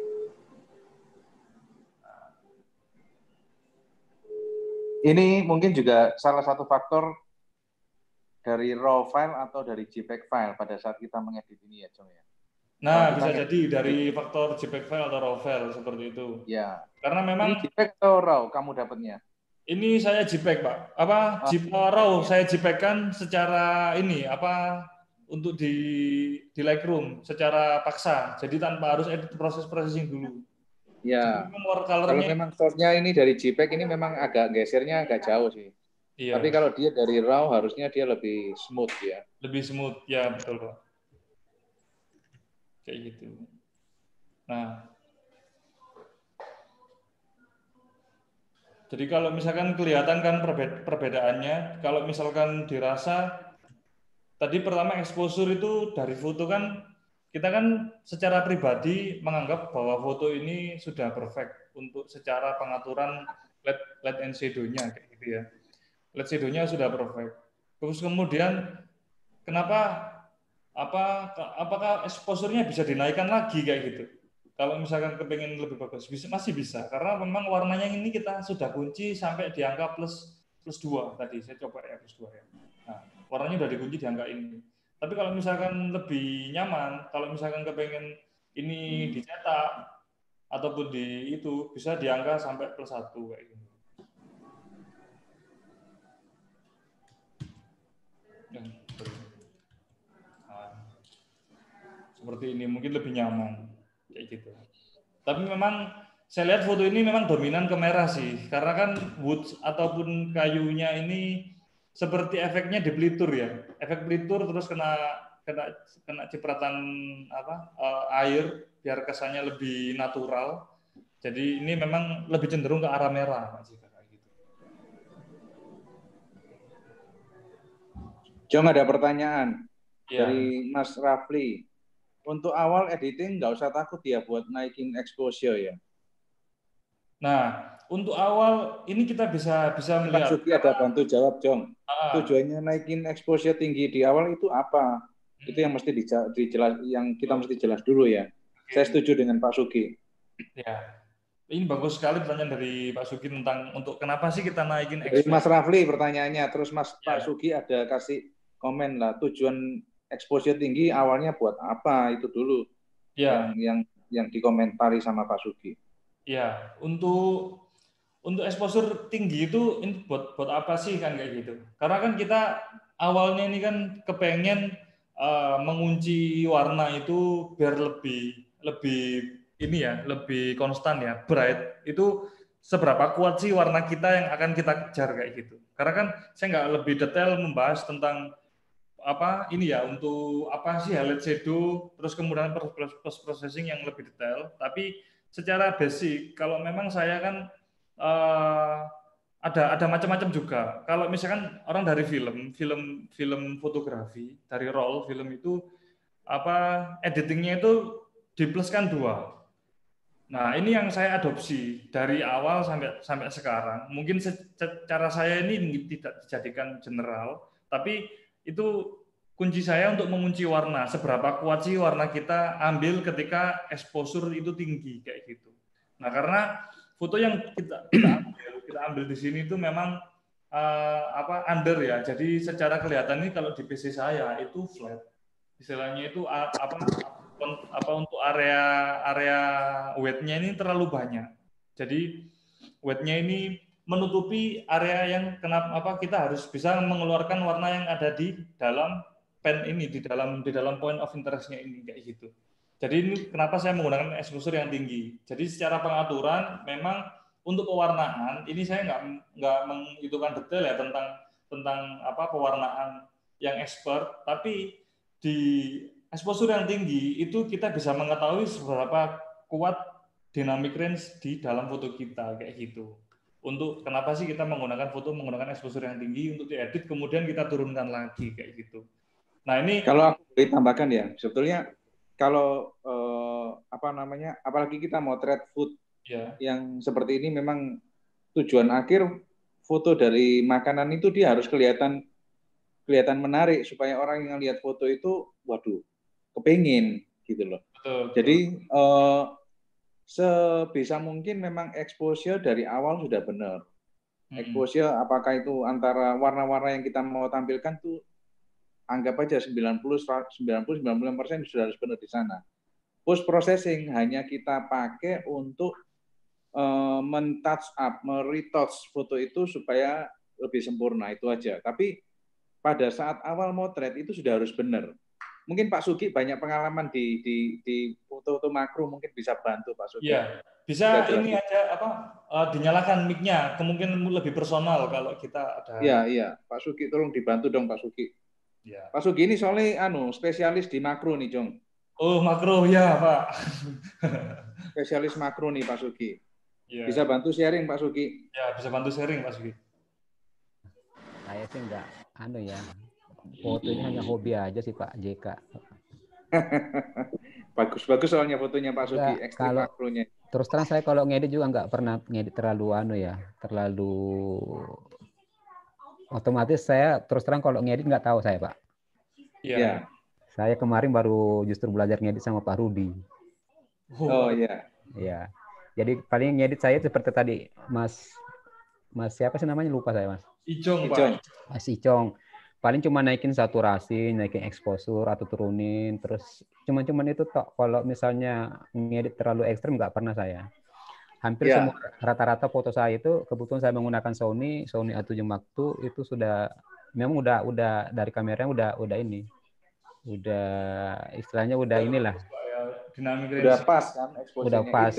Ini mungkin juga salah satu faktor dari raw file atau dari JPEG file pada saat kita mengedit ini ya, Jong ya. Nah, bisa jadi dari faktor JPEG file atau raw file seperti itu. Ya. Karena memang ini JPEG atau raw kamu dapatnya? Ini saya JPEG, Pak. RAW saya JPEG-kan secara ini untuk di Lightroom secara paksa. Jadi tanpa harus edit proses processing dulu. Ya. Kalau memang source-nya ini dari JPEG ini memang agak gesernya agak jauh sih. Iya. Tapi kalau dia dari RAW harusnya dia lebih smooth ya. Lebih smooth, ya betul, Pak. Kayak gitu. Nah, jadi kalau misalkan kelihatan kan perbedaannya, kalau misalkan dirasa tadi pertama exposure itu dari foto kan kita kan secara pribadi menganggap bahwa foto ini sudah perfect untuk secara pengaturan light and shadow-nya kayak gitu ya. Light shadow-nya sudah perfect. Terus kemudian kenapa apakah exposure-nya bisa dinaikkan lagi kayak gitu? Kalau misalkan kepengen lebih bagus, masih bisa. Karena memang warnanya ini kita sudah kunci sampai di angka plus 2 tadi. Saya coba ya plus 2 ya. Nah, warnanya udah dikunci di angka ini. Tapi kalau misalkan lebih nyaman, kalau misalkan kepengen ini dicetak, ataupun di itu, bisa di angka sampai plus 1 kayak gitu. Nah, seperti ini, mungkin lebih nyaman. Kayak gitu. Tapi memang saya lihat foto ini memang dominan ke merah sih, karena kan wood ataupun kayunya ini seperti efeknya di pelitur ya, efek pelitur terus kena cipratan air biar kesannya lebih natural. Jadi ini memang lebih cenderung ke arah merah, Pak Jika kayak gitu. Jong, ada pertanyaan dari Mas Rafli. Untuk awal editing nggak usah takut ya buat naikin exposure ya. Nah, untuk awal ini kita bisa melihat. Pak Suki ada bantu jawab, Jong. Tujuannya naikin exposure tinggi di awal itu apa? Itu yang mesti yang kita mesti jelas dulu ya. Saya setuju dengan Pak Suki. Ya, ini bagus sekali pertanyaan dari Pak Suki tentang untuk kenapa sih kita naikin exposure. Dari Mas Rafli pertanyaannya, terus Pak Suki ada kasih komen lah tujuan exposure tinggi awalnya buat apa itu dulu yang dikomentari sama Pak Sugi. Ya, untuk exposure tinggi itu ini buat apa sih kan kayak gitu? Karena kan kita awalnya ini kan kepengen mengunci warna itu biar lebih ini ya, lebih konstan ya, bright. Itu seberapa kuat sih warna kita yang akan kita kejar kayak gitu. Karena kan saya nggak lebih detail membahas tentang ini ya untuk apa sih highlight shadow, terus kemudian post processing yang lebih detail. Tapi secara basic, kalau memang saya kan ada macam-macam juga. Kalau misalkan orang dari film fotografi, dari roll film itu editingnya itu dipluskan 2. Nah, ini yang saya adopsi dari awal sampai sekarang. Mungkin secara saya ini tidak dijadikan general, tapi itu kunci saya untuk mengunci warna. Seberapa kuat sih warna kita ambil ketika exposure itu tinggi kayak gitu. Nah, karena foto yang kita ambil di sini itu memang under ya. Jadi secara kelihatan ini kalau di PC saya itu flat. Istilahnya itu untuk area weight-nya ini terlalu banyak. Jadi weight-nya ini menutupi area yang kita harus bisa mengeluarkan warna yang ada di dalam pen ini, di dalam point of interest-nya ini kayak gitu. Jadi ini kenapa saya menggunakan exposure yang tinggi. Jadi secara pengaturan memang untuk pewarnaan ini saya nggak menghitungkan detail ya tentang pewarnaan yang expert, tapi di exposure yang tinggi itu kita bisa mengetahui seberapa kuat dynamic range di dalam foto kita kayak gitu. Untuk kenapa sih kita menggunakan exposure yang tinggi untuk diedit kemudian kita turunkan lagi kayak gitu. Nah, ini kalau aku boleh tambahkan ya, sebetulnya kalau apalagi kita mau trade food yang seperti ini, memang tujuan akhir foto dari makanan itu dia harus kelihatan menarik supaya orang yang lihat foto itu waduh kepengin gitu loh. Betul. Jadi sebisa mungkin memang exposure dari awal sudah benar. Exposure apakah itu antara warna-warna yang kita mau tampilkan tuh anggap aja 90-95% sudah harus benar di sana. Post processing hanya kita pakai untuk men-touch up, retouch foto itu supaya lebih sempurna, itu aja. Tapi pada saat awal motret itu sudah harus benar. Mungkin Pak Sugi banyak pengalaman di foto-foto makro, mungkin bisa bantu Pak Sugi. Iya, bisa ini aja dinyalakan mic-nya, kemungkinan lebih personal kalau kita ada. Iya, Pak Sugi tolong dibantu dong Pak Sugi. Ya. Pak Sugi ini soalnya spesialis di makro nih, Jong. Oh, makro ya, Pak. Spesialis makro nih Pak Sugi. Ya. Bisa bantu sharing Pak Sugi? Ya, bisa bantu sharing Pak Sugi. Saya sih enggak foto ini hanya hobi aja sih Pak JK. Bagus soalnya fotonya Pak Sugi, ekstrim makronya. Terus terang saya kalau ngedit juga nggak pernah ngedit terlalu otomatis. Saya terus terang kalau ngedit nggak tahu saya Pak. Iya. Saya kemarin baru justru belajar ngedit sama Pak Rudi. Oh iya. Iya. Jadi paling ngedit saya seperti tadi Mas siapa sih namanya, lupa saya Mas. Icong Pak. Mas Icong. Paling cuma naikin saturasi, naikin exposure atau turunin, terus cuman itu tok. Kalau misalnya ngedit terlalu ekstrim nggak pernah saya. Hampir semua rata-rata foto saya itu kebetulan saya menggunakan Sony A7 Mark II itu sudah memang udah dari kameranya udah istilahnya udah inilah. Udah pas kan eksposisinya. Udah pas,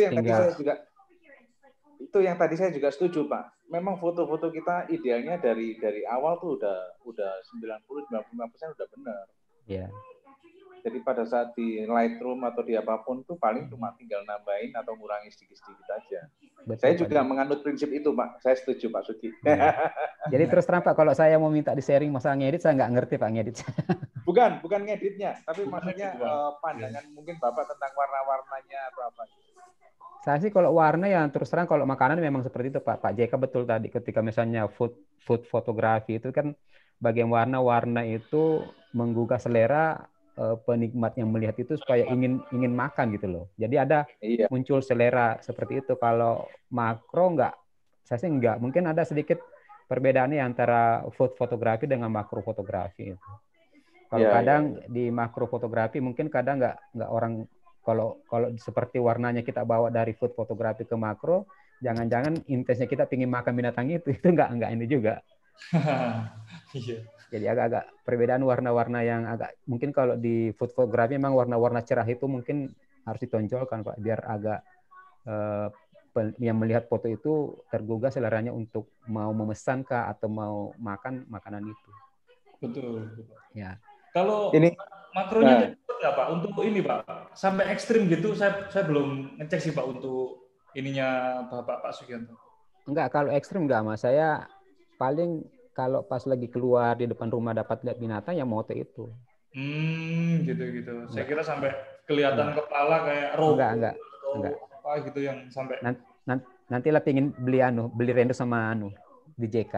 itu yang tadi saya juga setuju Pak. Memang foto-foto kita idealnya dari awal tuh udah 90-95% udah benar. Iya. Jadi pada saat di Lightroom atau di apapun tuh paling cuma tinggal nambahin atau ngurangi sedikit-sedikit aja. Betul, saya juga menganut prinsip itu Pak. Saya setuju Pak Sugi. Jadi terus terang Pak, kalau saya mau minta di sharing masalah ngedit, saya nggak ngerti Pak ngedit. Bukan ngeditnya, tapi maksudnya pandangan mungkin Bapak tentang warna-warnanya atau apa. Saya sih kalau warna ya terus terang kalau makanan memang seperti itu Pak. Pak JK betul tadi ketika misalnya food fotografi itu kan bagian warna itu menggugah selera penikmat yang melihat itu supaya ingin makan gitu loh. Jadi ada muncul selera seperti itu. Kalau makro saya sih enggak. Mungkin ada sedikit perbedaannya antara food fotografi dengan makro fotografi itu. Kalau kadang di makro fotografi mungkin kadang nggak orang kalau seperti warnanya kita bawa dari food fotografi ke makro, jangan-jangan intensnya kita ingin makan binatang itu nggak ini juga. Iya. Jadi agak-agak perbedaan warna-warna yang agak mungkin kalau di food fotografi memang warna-warna cerah itu mungkin harus ditonjolkan Pak biar agak yang melihat foto itu tergugah seleranya untuk mau memesan kah atau mau makan makanan itu. Betul. Ya. Kalau Ini makronya nah, itu seperti apa? Untuk ini Pak, sampai ekstrim gitu saya belum ngecek sih Pak untuk ininya Bapak Pak Sugianto. Enggak, kalau ekstrim enggak Mas. Saya paling kalau pas lagi keluar di depan rumah dapat lihat binatang ya moto itu. Gitu. Saya Enggak. kira sampai kelihatan Enggak. kepala kayak Enggak. robot atau Enggak. apa gitu yang sampai. Nanti lah pengen beli rendo sama di JK.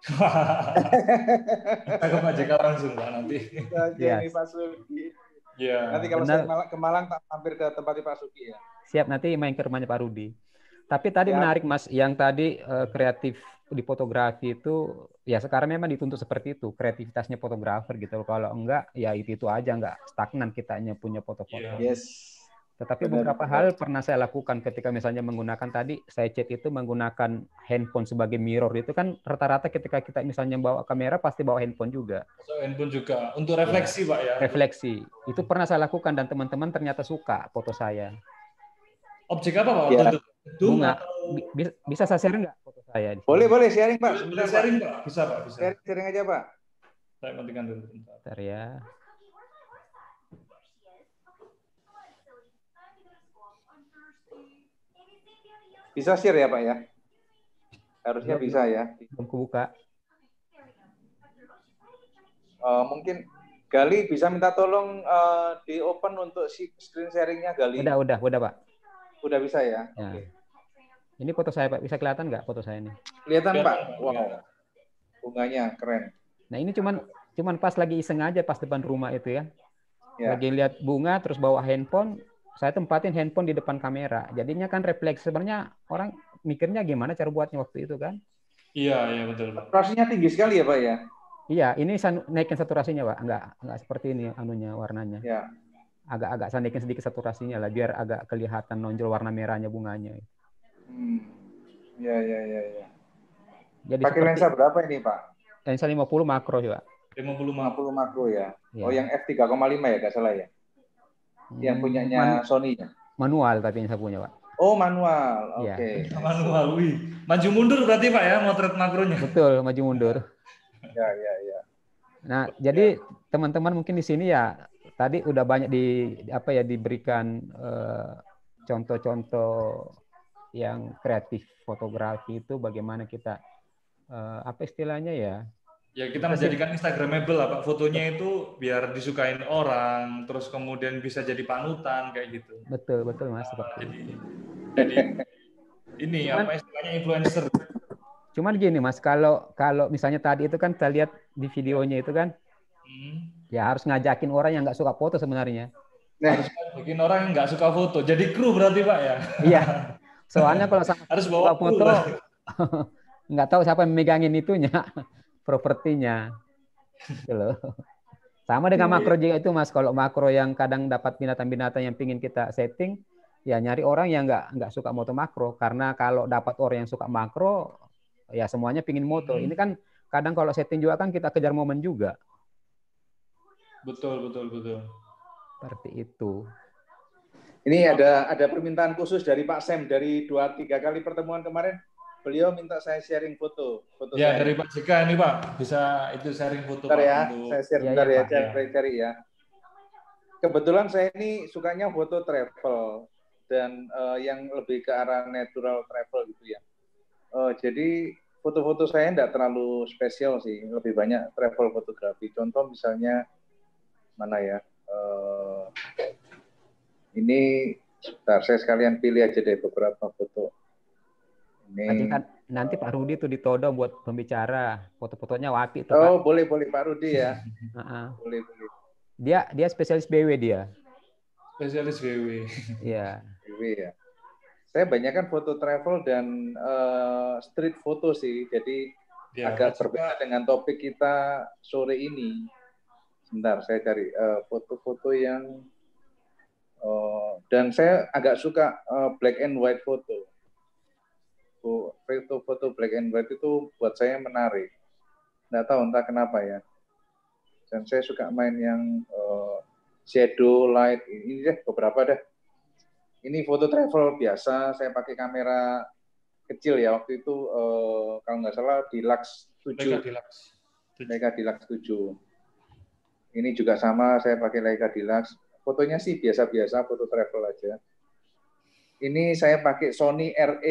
Kita ke Pak JK langsung Pak nanti. Oke, Ya, ini Pak Sugi. Iya. Nanti kalau saya benar. ke Malang tak mampir ke tempatnya Pak Sugi ya. Siap, nanti main ke rumahnya Pak Rudi. Tapi tadi Siap. menarik Mas, yang tadi kreatif di fotografi itu ya sekarang memang dituntut seperti itu, kreativitasnya fotografer gitu. Kalau enggak ya itu aja, enggak stagnan kitanya punya foto-foto. Yes. Tetapi Benar, beberapa benar. hal pernah saya lakukan ketika misalnya menggunakan tadi saya chat itu menggunakan handphone sebagai mirror. Itu kan rata-rata ketika kita misalnya bawa kamera pasti bawa handphone juga. So, handphone juga untuk refleksi Pak ya. Refleksi. Itu pernah saya lakukan dan teman-teman ternyata suka foto saya. Objek apa Pak waktu Ya. itu? Bunga. Atau... Bisa saya share nggak foto saya? Boleh sharing Pak. Boleh Sebentar, sharing Pak. Pak? Bisa Pak, bisa. Sharing aja Pak. Saya matikan dulu bentar. Bentar ya. Bisa share ya Pak ya? Harusnya bisa ya. Belum kebuka. Mungkin Gali bisa minta tolong di open untuk screen sharingnya Gali. Udah Pak. Udah bisa ya? Ya. Oke. Ini foto saya Pak, bisa kelihatan nggak foto saya ini? Kelihatan Pak. Wow. Bunganya keren. Nah ini cuman pas lagi iseng aja pas depan rumah itu ya. Ya. Lagi lihat bunga terus bawa handphone, saya tempatin handphone di depan kamera. Jadinya kan refleks. Sebenarnya orang mikirnya gimana cara buatnya waktu itu kan? Iya betul Pak. Saturasinya tinggi sekali ya Pak ya? Iya, ini saya naikin saturasinya Pak. Enggak seperti ini anunya warnanya. Ya. Agak saya naikin sedikit saturasinya lah biar agak kelihatan nonjol warna merahnya bunganya. Ya. Jadi pakai lensa berapa ini Pak? Lensa 50 makro ya Pak. 50 makro ya. Ya. Oh yang f3,5 ya nggak salah ya? Yang punyanya Sony ya? Manual tapi yang saya punya Pak. Oh manual, oke. Okay. Ya. Manual, wih. Maju mundur berarti Pak ya motret makronya. Betul, maju mundur. Ya. Nah, jadi teman-teman mungkin di sini ya tadi udah banyak diberikan contoh-contoh yang kreatif fotografi itu bagaimana kita apa istilahnya ya? Ya kita menjadikan Instagramable lah Pak, fotonya itu biar disukain orang, terus kemudian bisa jadi panutan kayak gitu. Betul Mas. Jadi ini apa istilahnya influencer. Cuman gini Mas, kalau misalnya tadi itu kan kita lihat di videonya itu kan, ya harus ngajakin orang yang nggak suka foto sebenarnya. Harus bikin orang yang nggak suka foto, jadi kru berarti Pak ya? Iya. Soalnya kalau sama harus bawa foto, nggak tahu siapa yang megangin itunya. Propertinya gitu loh. Sama dengan makro juga itu Mas, kalau makro yang kadang dapat binatang-binatang yang pingin kita setting ya nyari orang yang nggak suka moto makro, karena kalau dapat orang yang suka makro ya semuanya pingin moto. Ini kan kadang kalau setting juga kan kita kejar momen juga. Betul. Seperti itu. Ini ada permintaan khusus dari Pak Sam dari 2-3 kali pertemuan kemarin. Beliau minta saya sharing foto ya, saya. dari Pak JK ini Pak, bisa itu sharing foto bentar Pak. Ya, untuk... saya share bentar ya, cari ya. Kebetulan saya ini sukanya foto travel dan yang lebih ke arah natural travel gitu ya. Jadi foto-foto saya enggak terlalu spesial sih, lebih banyak travel fotografi. Contoh misalnya mana ya? Ini sebentar, saya sekalian pilih aja deh beberapa foto. Ini nanti Pak Rudi tuh ditodong buat pembicara, foto-fotonya wapi tuh Pak. Pak. Boleh Pak Rudi ya. Boleh. Dia spesialis BW dia. Spesialis BW. Iya. BW ya. Saya banyak kan foto travel dan street foto sih, jadi agak berbeda dengan topik kita sore ini. Sebentar, saya cari foto-foto yang dan saya agak suka black and white foto. Foto black and white itu buat saya menarik. Nggak tahu entah kenapa ya. Dan saya suka main yang shadow, light. Ini deh beberapa deh. Ini foto travel biasa. Saya pakai kamera kecil ya waktu itu kalau nggak salah Deluxe 7. Leica Deluxe 7. Ini juga sama, saya pakai Leica Deluxe. Fotonya sih biasa-biasa, foto travel aja. Ini saya pakai Sony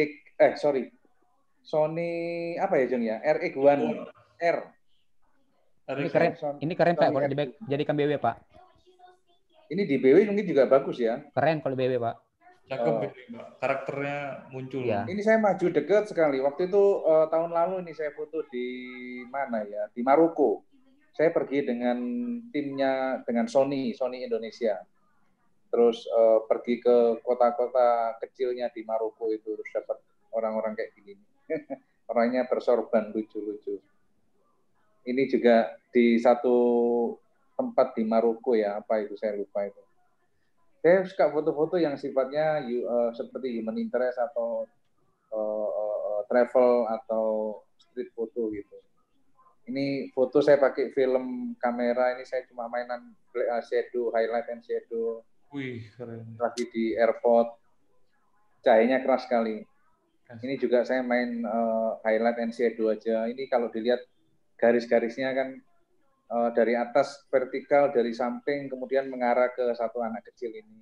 Sony apa ya Jung ya? RX1 R. Ini keren. Ini keren Pak, kalau dijadikan BW Pak. Ini di BW mungkin juga bagus ya. Keren kalau BW Pak. Cakep ini, Mbak. Karakternya muncul. Iya. Ini saya maju dekat sekali. Waktu itu tahun lalu ini saya foto di mana ya? Di Maroko. Saya pergi dengan timnya dengan Sony Indonesia. Terus pergi ke kota-kota kecilnya di Maroko itu, terus dapat orang-orang kayak gini. Orangnya bersorban lucu-lucu. Ini juga di satu tempat di Maroko ya, apa itu saya lupa itu. Saya suka foto-foto yang sifatnya seperti human interest atau travel atau street foto gitu. Ini foto saya pakai film kamera, ini saya cuma mainan shadow, highlight and shadow. Wih, keren. Lagi di airport, cahayanya keras sekali. Ini juga saya main highlight and shadow aja. Ini kalau dilihat garis-garisnya kan dari atas vertikal, dari samping, kemudian mengarah ke satu anak kecil ini.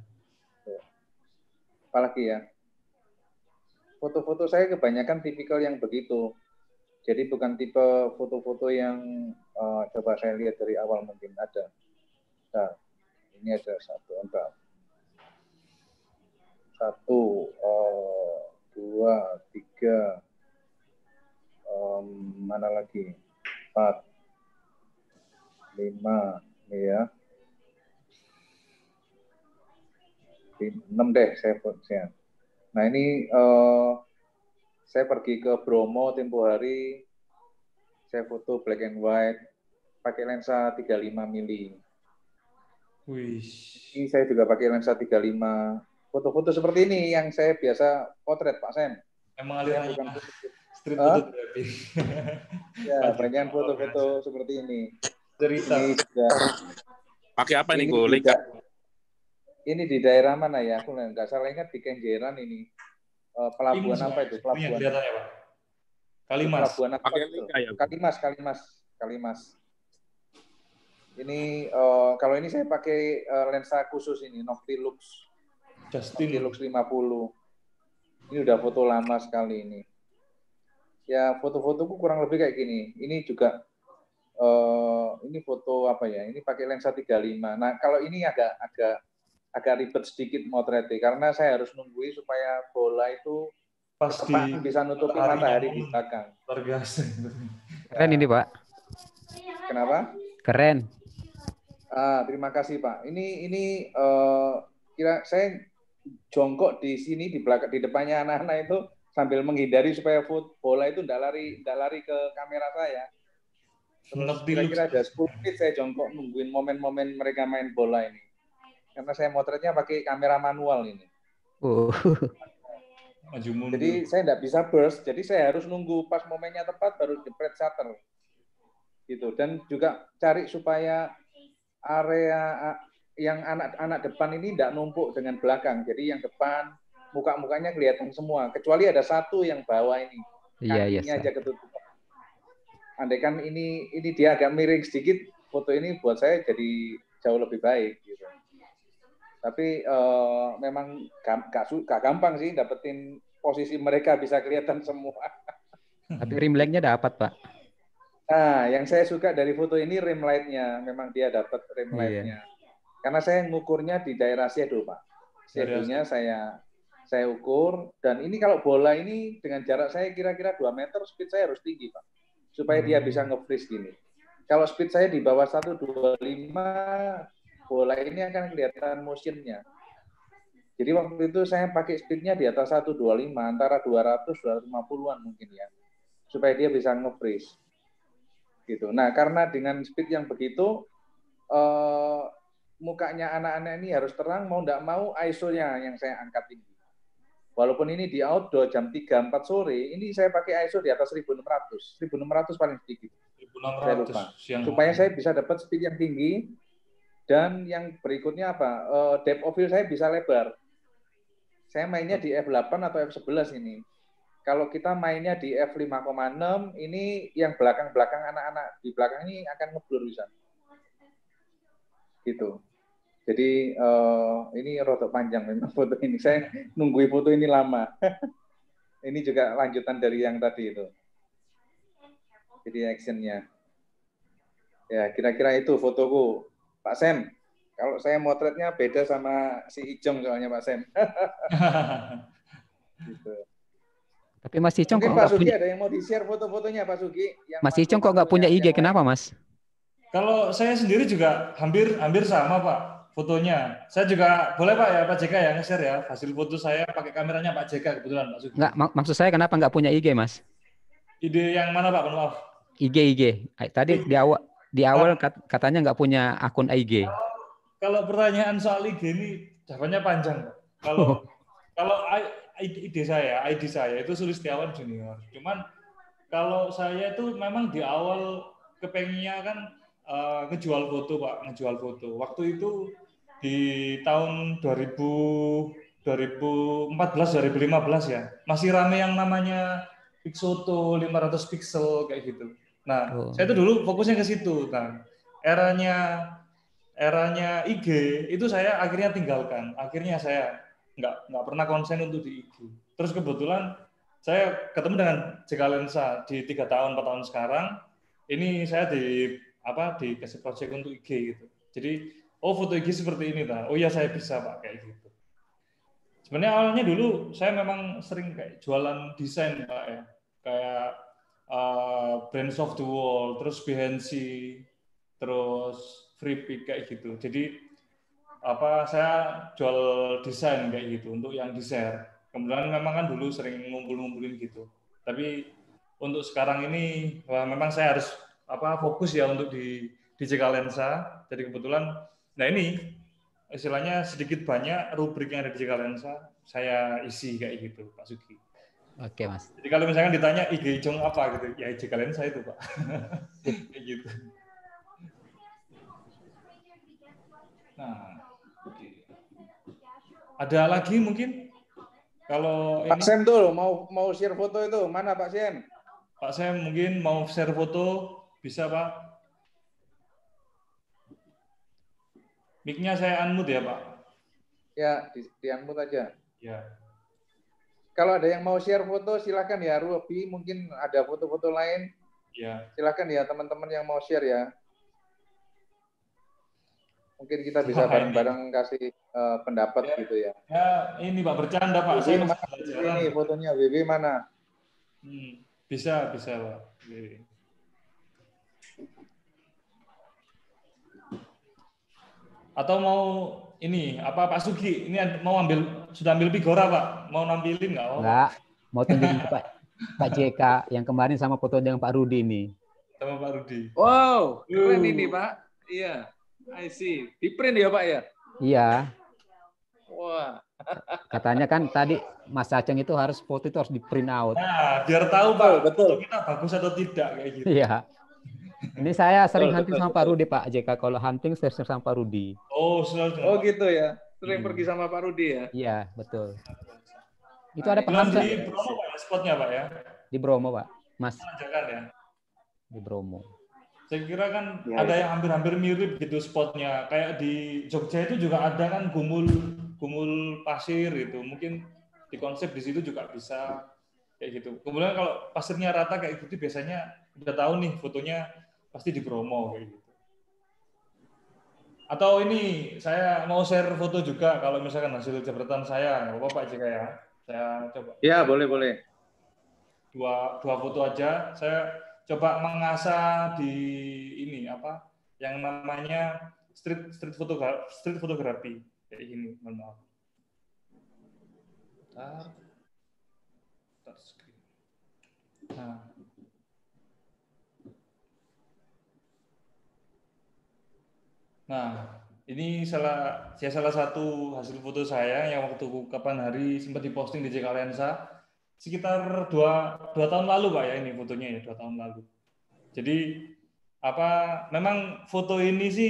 Apalagi ya, foto-foto saya kebanyakan tipikal yang begitu. Jadi bukan tipe foto-foto yang coba saya lihat dari awal mungkin ada. Nah, ini ada satu, enggak. 1, 2, 3, mana lagi? 4, 5, ini ya. 6 deh saya fotonya. Nah ini saya pergi ke Bromo tempo hari, saya foto black and white, pakai lensa 35 mili. Wih. Ini saya juga pakai lensa 35. Foto-foto seperti ini yang saya biasa potret Pak Sen. Emang alirannya street fotografi. Ya, banyak foto-foto seperti ini. Cerita. Ini juga, pakai apa nih Go? Leica. Ini di daerah mana ya? Aku nggak salah ingat di Kenjeran ini. Pelabuhan apa itu? Pelabuhan. Kalimas. Pelabuhan apa itu? Ya, Kalimas. Ini kalau ini saya pakai lensa khusus ini, Noctilux. Noctilux 50. Ini udah foto lama sekali ini. Ya, foto-fotoku kurang lebih kayak gini. Ini juga ini foto apa ya? Ini pakai lensa 35. Nah, kalau ini agak ribet sedikit motretnya karena saya harus nungguin supaya bola itu pasti bisa nutupi matahari di belakang. Luar biasa. Keren ini, Pak. Kenapa? Keren. Terima kasih, Pak. Ini kira saya jongkok di sini di belakang, di depannya anak-anak itu sambil menghindari supaya bola itu enggak lari ke kamera saya. Terus kira-kira ada 10 menit saya jongkok nungguin momen-momen mereka main bola ini. Karena saya motretnya pakai kamera manual ini. Jadi saya enggak bisa burst, jadi saya harus nunggu pas momennya tepat baru jepret shutter. Gitu. Dan juga cari supaya area yang anak-anak depan ini tidak numpuk dengan belakang. Jadi yang depan muka-mukanya kelihatan semua. Kecuali ada satu yang bawah ini. Kakinya aja ketutupan. Andaikan ini dia agak miring sedikit, foto ini buat saya jadi jauh lebih baik. Gitu. Tapi memang gak gampang sih dapetin posisi mereka bisa kelihatan semua. Tapi rim light-nya dapat, Pak. Nah, yang saya suka dari foto ini rim light-nya. Memang dia dapat rim light-nya. Karena saya ngukurnya di daerah shadow, Pak. Shadow-nya saya ukur. Dan ini kalau bola ini dengan jarak saya kira-kira 2 meter, speed saya harus tinggi, Pak. Supaya dia bisa nge-freeze gini. Kalau speed saya di bawah 125, bola ini akan kelihatan motion-nya. Jadi waktu itu saya pakai speed-nya di atas 125, antara 200-250-an mungkin ya. Supaya dia bisa nge-freeze. Gitu. Nah, karena dengan speed yang begitu, mukanya anak-anak ini harus terang, mau tidak mau ISO-nya yang saya angkat tinggi. Walaupun ini di outdoor jam 3-4 sore, ini saya pakai ISO di atas 1600. 1600 paling sedikit. 1600. Saya lupa. Supaya saya bisa dapat speed yang tinggi, dan yang berikutnya apa? Depth of field saya bisa lebar. Saya mainnya di F8 atau F11 ini. Kalau kita mainnya di F5,6, ini yang belakang-belakang anak-anak di belakang ini akan ngeblur bisa. gitu. Jadi ini rada panjang memang foto ini. Saya nungguin foto ini lama. Ini juga lanjutan dari yang tadi itu. Jadi actionnya. Ya, kira-kira itu fotoku. Pak Sam, kalau saya motretnya beda sama si Ijong soalnya Pak Sam. Gitu. Tapi Mas Icong kok Mungkin Pak nggak Sugi punya, ada yang mau di-share foto-fotonya Pak Sugi. Yang Mas Icong kok nggak punya IG, kenapa Mas? Kalau saya sendiri juga hampir sama Pak fotonya. Saya juga boleh Pak ya Pak JK ya nge-share ya hasil foto saya pakai kameranya Pak JK kebetulan Pak Sugi. Nggak, maksud saya kenapa nggak punya IG Mas? Ide yang mana Pak? Mohon maaf. IG. Tadi di awal katanya nggak punya akun IG. Kalau pertanyaan soal IG ini jawabannya panjang Pak. Kalau ID saya itu Sulistiawan Junior. Cuman kalau saya itu memang di awal kepengennya kan ngejual foto Pak, ngejual foto. Waktu itu di tahun 2014 2015 ya. Masih rame yang namanya Pixoto 500 pixel kayak gitu. Nah, saya itu dulu fokusnya ke situ. Nah, eranya IG itu saya akhirnya tinggalkan. Akhirnya saya nggak pernah konsen untuk di IG. Terus kebetulan saya ketemu dengan JK Lensa di 3 tahun 4 tahun sekarang. Ini saya dikasih project untuk IG gitu. Jadi foto IG seperti ini ta. Oh iya saya bisa Pak kayak gitu. Sebenarnya awalnya dulu saya memang sering kayak jualan desain Pak ya. Kayak Brands of the Wall, terus Behance, terus Free Pick kayak gitu. Jadi saya jual desain kayak gitu untuk yang di-share. Kemudian memang kan dulu sering ngumpul-ngumpulin gitu. Tapi untuk sekarang ini memang saya harus fokus ya untuk di JK Lensa. Jadi kebetulan nah ini istilahnya sedikit banyak rubrik yang ada di JK Lensa saya isi kayak gitu Pak Sugi. Oke Mas. Jadi kalau misalkan ditanya IG Ijong apa gitu, ya JK Lensa itu Pak. Kayak gitu. Nah, ada lagi mungkin? Kalau Pak Sam tuh mau share foto itu mana Pak Sam? Pak Sam mungkin mau share foto bisa Pak? Mic-nya saya unmute ya Pak? Ya di unmute aja. Ya. Kalau ada yang mau share foto silakan ya Ruby, mungkin ada foto-foto lain. Ya. Silakan ya teman-teman yang mau share ya. Mungkin kita bisa bareng-bareng kasih pendapat gitu ya. Ya, ini Pak bercanda Pak. Saya ini fotonya WW mana? Bisa Pak. Atau mau ini Pak Sugi ini mau sudah ambil Figora Pak? Mau nampilin nggak? Nggak, mau tunjukin ke Pak JK yang kemarin sama foto dengan Pak Rudi ini. Sama Pak Rudi. Wow, keren ini Pak. Iya. I see. Di print ya Pak ya? Iya. Wah. Katanya kan tadi Mas Aceng itu foto itu harus di print out. Nah, biar tahu Pak, betul. kita bagus atau tidak kayak gitu. Iya. Ini saya sering hunting sama Pak Rudi Pak JK. Kalau hunting sering sama Pak Rudi. Oh, selalu. Oh gitu ya. Sering pergi sama Pak Rudi ya? Iya, betul. Itu ada penghargaan di Bromo Pak ya, spotnya Pak ya? Di Bromo Pak, Mas. Jangan ya. Di Bromo. Saya kira kan ada yang hampir-hampir mirip gitu spotnya. Kayak di Jogja itu juga ada kan gumul pasir gitu. Mungkin di konsep di situ juga bisa kayak gitu. Kemudian kalau pasirnya rata kayak gitu biasanya udah tahu nih fotonya pasti di Bromo kayak gitu. Atau ini saya mau share foto juga kalau misalkan hasil jepretan saya, nggak apa-apa Pak JK ya. Saya coba. Ya boleh. Dua foto aja. Saya coba mengasah di ini yang namanya street fotografi kayak gini, mohon maaf. Nah, ini salah satu hasil foto saya yang waktu kapan hari sempat diposting di JK Lensa. Sekitar 2 tahun lalu Pak ya ini fotonya ya 2 tahun lalu. Jadi memang foto ini sih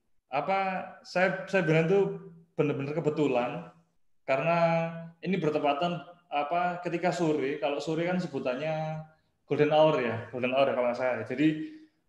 saya bilang itu benar-benar kebetulan karena ini bertepatan ketika sore. Kalau sore kan sebutannya golden hour kalau nggak salah. Jadi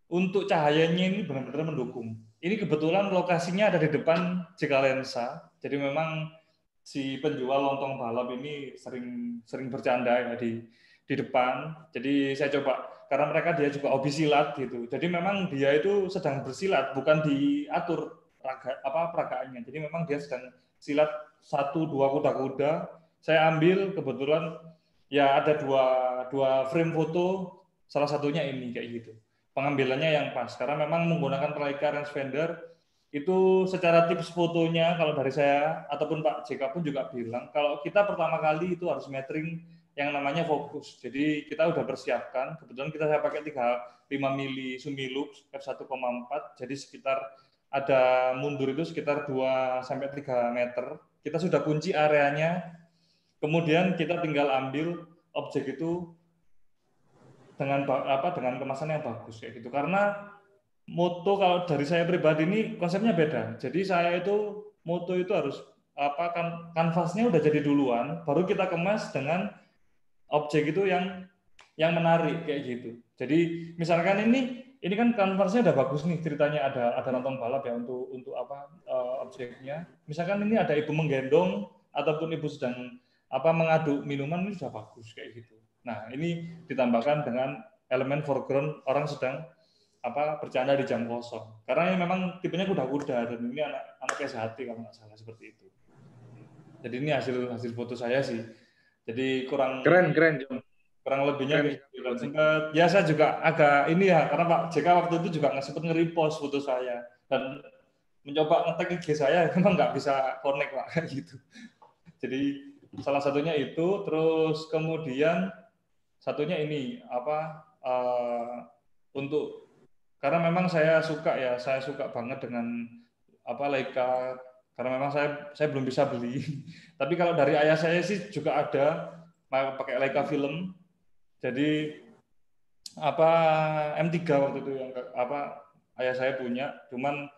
untuk cahayanya ini benar-benar mendukung. Ini kebetulan lokasinya ada di depan JK Lensa, jadi memang si penjual lontong balap ini sering bercanda ya di depan. Jadi saya coba, karena mereka dia juga hobi silat gitu. Jadi memang dia itu sedang bersilat, bukan diatur peragaannya. Jadi memang dia sedang silat 1-2 kuda-kuda. Saya ambil kebetulan ya ada dua frame foto, salah satunya ini kayak gitu. Pengambilannya yang pas karena memang menggunakan Leica rangefinder itu secara tips fotonya kalau dari saya ataupun Pak JK pun juga bilang kalau kita pertama kali itu harus metering yang namanya fokus. Jadi kita udah persiapkan, kebetulan saya pakai 35 mili Sumilux f1,4, jadi sekitar ada mundur itu sekitar 2 sampai 3 meter. Kita sudah kunci areanya. Kemudian kita tinggal ambil objek itu dengan kemasan yang bagus kayak gitu. Karena moto kalau dari saya pribadi ini konsepnya beda. Jadi saya itu moto itu harus kanvasnya udah jadi duluan, baru kita kemas dengan objek itu yang menarik kayak gitu. Jadi misalkan ini kan kanvasnya udah bagus nih, ceritanya ada lontong balap ya untuk objeknya. Misalkan ini ada ibu menggendong ataupun ibu sedang mengaduk minuman, ini sudah bagus kayak gitu. Nah, ini ditambahkan dengan elemen foreground orang sedang bercanda di jam kosong. Karena ini memang tipenya kuda-kuda dan ini anak SHT kalau nggak salah seperti itu. Jadi ini hasil foto saya sih. Jadi kurang lebihnya sempat. Ya saya juga agak ini ya karena Pak JK waktu itu juga nggak sempat nge-repost foto saya dan mencoba nge-tag IG saya memang nggak bisa connect Pak gitu. Jadi salah satunya itu, terus kemudian satunya ini karena memang saya suka banget dengan Leica karena memang saya belum bisa beli. Tapi kalau dari ayah saya sih juga ada pakai Leica film. Jadi M3 waktu itu yang ayah saya punya, cuman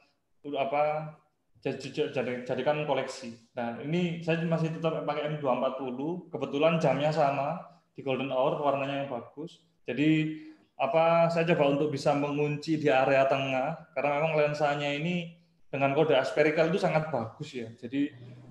jadikan koleksi. Nah, ini saya masih tetap pakai M240, kebetulan jamnya sama di golden hour, warnanya yang bagus. Jadi saya coba untuk bisa mengunci di area tengah karena memang lensanya ini dengan kode aspherical itu sangat bagus ya. Jadi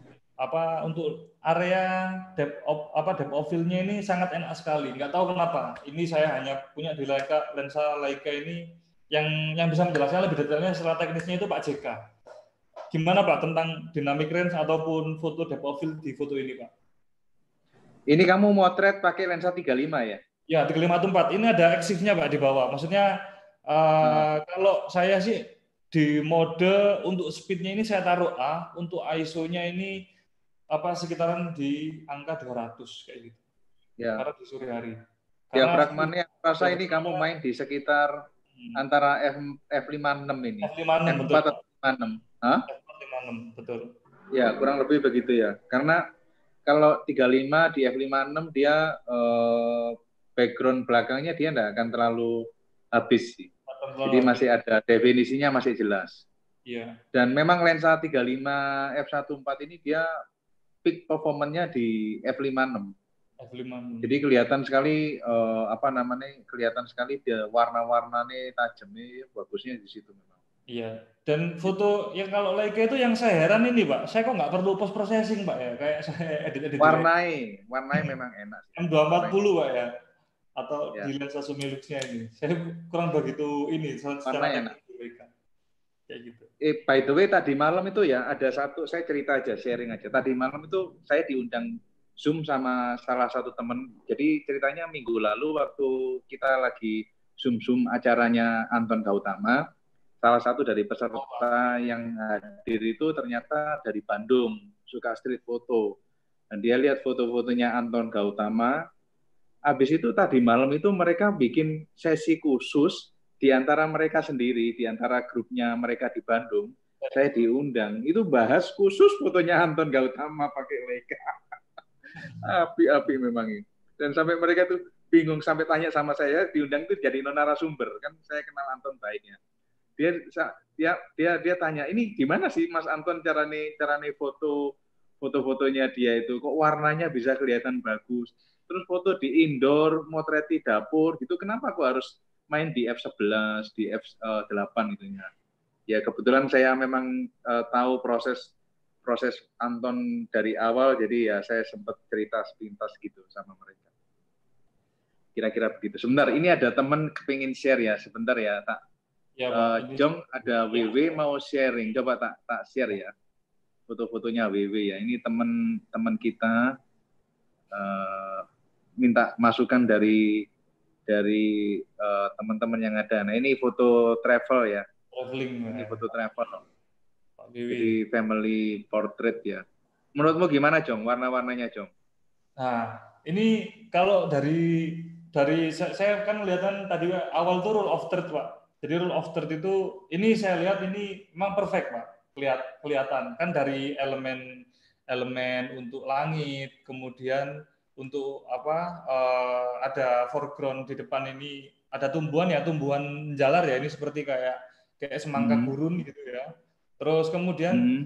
untuk area depth of field-nya ini sangat enak sekali. Nggak tahu kenapa. Ini saya hanya punya di lensa Leica ini yang bisa menjelaskan lebih detailnya secara teknisnya itu Pak JK. Gimana Pak tentang dynamic range ataupun foto depth of field di foto ini Pak? Ini kamu motret pakai lensa 35 ya? Ya, 35-4. Ini ada exif-nya Pak di bawah. Maksudnya kalau saya sih di mode untuk speed-nya ini saya taruh A, untuk ISO-nya ini sekitaran di angka 200 kayak gitu. Ya. Karena di sore hari. Diafragmanya rasa ini kamu main di sekitar antara F56 ini. F56 F4 betul. F56. Hah? F56 betul. Ya, kurang lebih begitu ya. Karena kalau 35 di F56 dia background belakangnya dia tidak akan terlalu habis sih. Jadi masih ada definisinya masih jelas. Iya. Dan memang lensa 35 f1.4 ini dia peak performance-nya di F56. Jadi kelihatan sekali kelihatan sekali dia warna-warnanya tajamnya bagusnya di situ memang. Iya. Dan foto yang kalau Leica itu yang saya heran ini Pak, saya kok nggak perlu post processing Pak ya, kayak saya edit. Warnanya memang enak. M240 Pak ya, atau ya. Di lensa Sumilux-nya ini, saya kurang begitu ini secara enak. Kayak gitu. By the way tadi malam itu ya ada satu, saya cerita aja, sharing aja. Tadi malam itu saya diundang Zoom sama salah satu teman. Jadi ceritanya minggu lalu waktu kita lagi Zoom acaranya Anton Gautama, salah satu dari peserta yang hadir itu ternyata dari Bandung, suka street foto. Dan dia lihat foto-fotonya Anton Gautama. Habis itu tadi malam itu mereka bikin sesi khusus di antara mereka sendiri, di antara grupnya mereka di Bandung. Saya diundang, itu bahas khusus fotonya Anton Gautama pakai Leica. Api-api memang ini. Dan sampai mereka tuh bingung, sampai tanya sama saya, diundang itu jadi narasumber. Kan saya kenal Anton baiknya. Dia tanya, ini gimana sih Mas Anton carane foto-fotonya dia itu, kok warnanya bisa kelihatan bagus. Terus foto di indoor, motret di dapur gitu, kenapa kok harus main di F11, di F8 gitu ya. Ya kebetulan saya memang tahu proses Anton dari awal, jadi ya saya sempat cerita sepintas gitu sama mereka. Kira-kira begitu. Sebentar, ini ada teman kepingin share ya, sebentar ya, tak. Ya, Pak. Jong, ada WW mau sharing, coba tak share ya, foto-fotonya WW ya. Ini teman kita minta masukan dari teman-teman yang ada. Nah ini foto travel ya. Traveling. Ini foto travel. Pak Wiwi. Jadi family portrait ya. Menurutmu gimana Jong? Warna-warnanya Jong? Nah ini kalau dari saya kan kelihatan tadi awal tuh rule of third Pak. Jadi rule of third itu ini saya lihat ini memang perfect Pak. Kelihatan kan dari elemen untuk langit, kemudian untuk ada foreground di depan ini ada tumbuhan jalar ya, ini seperti kayak semangka gurun gitu ya. Terus kemudian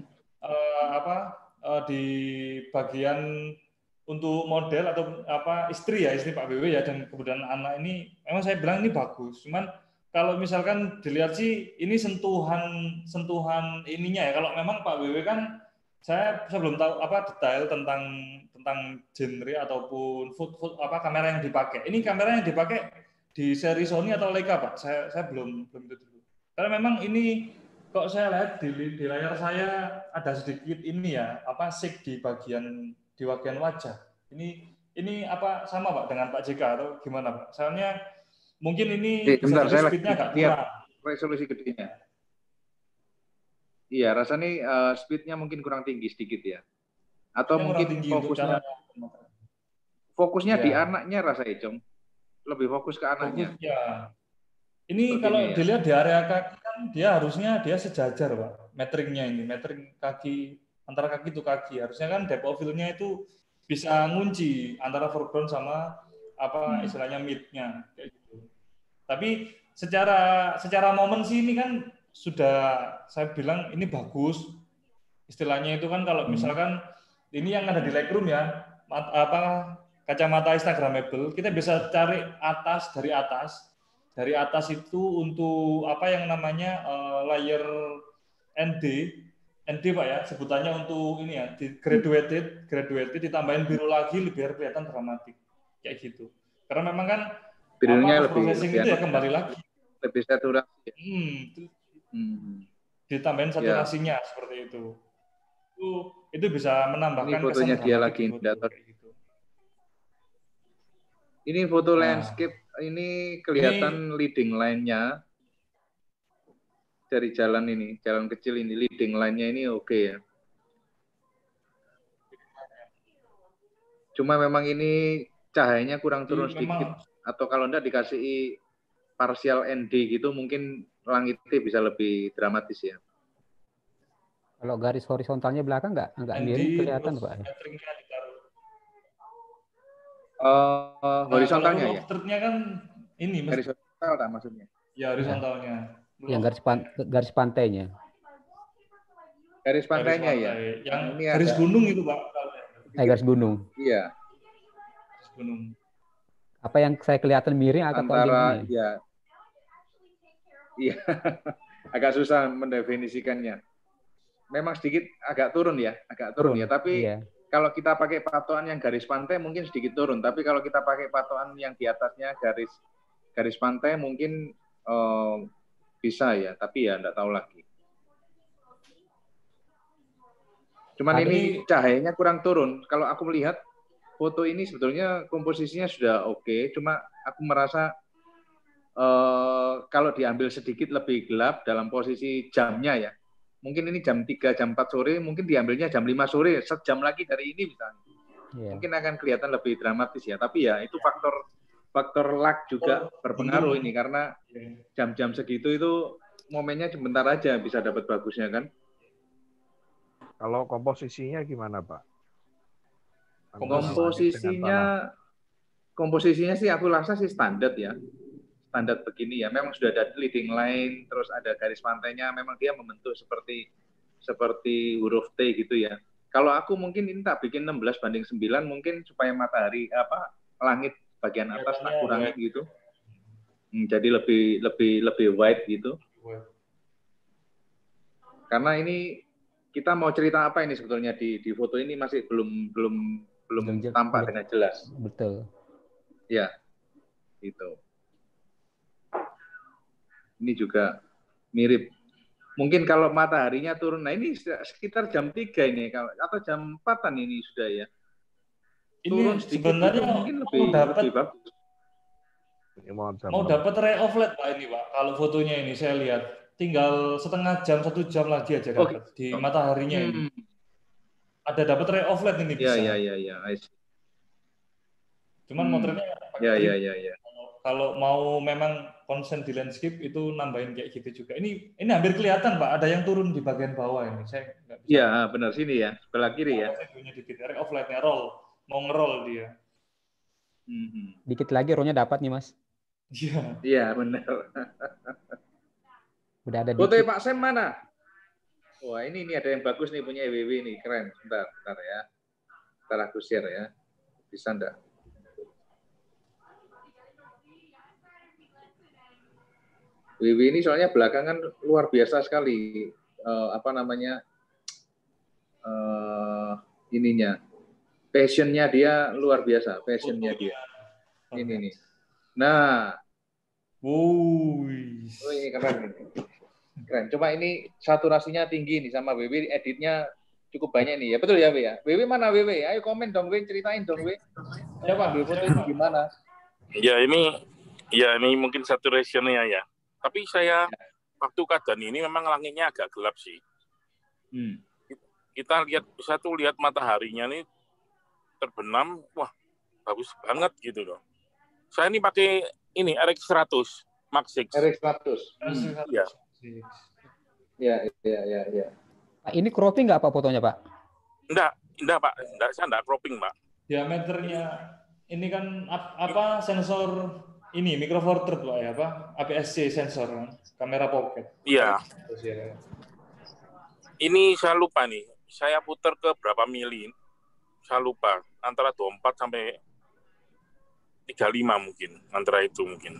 di bagian untuk model atau istri Pak BW ya, dan kemudian anak ini memang saya bilang ini bagus. Cuman kalau misalkan dilihat sih ini sentuhan ininya ya. Kalau memang Pak BW kan saya belum tahu detail tentang genre ataupun kamera yang dipakai. Ini kamera yang dipakai di seri Sony atau Leica Pak? Saya belum itu dulu. Karena memang ini kok saya lihat di layar saya ada sedikit ini ya, shake di bagian wajah. Ini sama Pak dengan Pak JK atau gimana Pak? Soalnya mungkin ini bentar, saya speednya agak lihat kurang. Resolusi gedenya. Iya, rasanya speednya mungkin kurang tinggi sedikit ya. Atau mungkin fokusnya di anaknya rasanya, Jong. Lebih fokus ke anaknya. Ya. Ini kalau dilihat di area kaki kan dia sejajar Pak. Metering kaki antara kaki to kaki. Harusnya kan depth of field-nya itu bisa ngunci antara foreground sama istilahnya mid-nya kayak gitu. Tapi secara momen sih ini kan sudah saya bilang ini bagus. Istilahnya itu kan kalau misalkan ini yang ada di Lightroom ya, kacamata Instagramable, kita bisa cari dari atas itu untuk yang namanya layer ND Pak ya, sebutannya untuk ini ya, di graduated ditambahin biru lagi biar kelihatan dramatik kayak gitu. Karena memang kan birunya processing itu ya kembali lagi lebih saturasi. Ditambahin saturasinya seperti itu. Itu bisa menambahkan ini fotonya kesan dia lagi gitu. Ini foto landscape, ini kelihatan leading line-nya dari jalan kecil ini, leading line-nya ini oke ya. Cuma memang ini cahayanya kurang turun sedikit, atau kalau enggak dikasih partial ND gitu mungkin langitnya bisa lebih dramatis ya. Kalau garis horizontalnya belakang nggak miring kelihatan Pak? Horizontalnya ya. Horizontalnya kan ini horizontal tak maksudnya? Ya horizontalnya. Yang garis pantainya. Garis pantainya ya. Yang garis gunung itu Pak. Garis gunung. Iya. Garis gunung. Apa yang saya kelihatan miring atau antara ya. Iya. Agak susah mendefinisikannya. Memang sedikit agak turun ya, tapi kalau kita pakai patokan yang garis pantai mungkin sedikit turun, tapi kalau kita pakai patokan yang di atasnya garis pantai mungkin bisa ya, tapi ya enggak tahu lagi. Cuman ini cahayanya kurang turun. Kalau aku melihat foto ini sebetulnya komposisinya sudah oke, cuma aku merasa kalau diambil sedikit lebih gelap dalam posisi jamnya ya. Mungkin ini jam 3, jam 4 sore, mungkin diambilnya jam 5 sore, sejam lagi dari ini misalnya. Mungkin akan kelihatan lebih dramatis ya, tapi ya itu faktor luck juga berpengaruh ini, karena jam-jam segitu itu momennya sebentar aja bisa dapat bagusnya kan. Kalau komposisinya gimana Pak? Komposisinya sih aku rasa sih standar ya. Standar begini ya, memang sudah ada leading line, terus ada garis pantainya, memang dia membentuk seperti huruf T gitu ya. Kalau aku mungkin ini tak bikin 16:9 mungkin supaya matahari langit bagian atas tak kurangi gitu. Jadi lebih wide gitu. Karena ini kita mau cerita apa ini sebetulnya di foto ini masih belum tampak dengan jelas. Betul. Ya, gitu. Ini juga mirip. Mungkin kalau mataharinya turun, nah ini sekitar jam 3 ini, atau jam 4-an ini sudah ya. Turun Ini sedikit sebenarnya itu mungkin lebih bagus. Mau dapat ray of light Pak ini Pak. Kalau fotonya ini saya lihat tinggal setengah jam, 1 jam lagi aja dapat di mataharinya ini. Ada dapat ray of light ini bisa. Ya. Cuman motretnya Ya. Kalau mau memang konsen di landscape itu nambahin kayak gitu juga. Ini hampir kelihatan Pak, ada yang turun di bagian bawah ini. Saya nggak bisa. Iya, benar sini ya, sebelah kiri ya. Dikit ray of light-nya roll, mau ngeroll dia. Dikit lagi rollnya dapat nih Mas. Iya benar. Udah ada Foto dikit. Pak Sam mana? Wah ini ada yang bagus nih punya EWW nih, keren. Bentar ya. Bentar aku share ya. Bisa enggak? WW ini soalnya belakangan luar biasa sekali ininya. Passionnya dia luar biasa, passionnya dia. Ini nih. Nah. Ini keren. Keren. Cuma ini saturasinya tinggi nih sama WW, editnya cukup banyak nih. Ya betul ya, W ya. WW mana WW? Ayo komen dong, W, ceritain dong, W. Ya Pak, foto ini gimana? Ya ini mungkin saturationnya ya. Tapi saya waktu keadaan ini memang langitnya agak gelap sih. Kita lihat mataharinya nih terbenam, wah bagus banget gitu loh. Saya ini pakai ini RX 100 Max 6. RX 100. Iya. Ya. Pak, ini cropping nggak Pak fotonya Pak? Enggak Pak. Saya enggak cropping Pak. Diameternya ini kan apa sensor ini micro four third Pak ya, apa? APS-C sensor kamera pocket. Iya. Ini saya lupa nih. Saya putar ke berapa mili? Saya lupa. Antara 24 sampai 35 mungkin. Antara itu mungkin.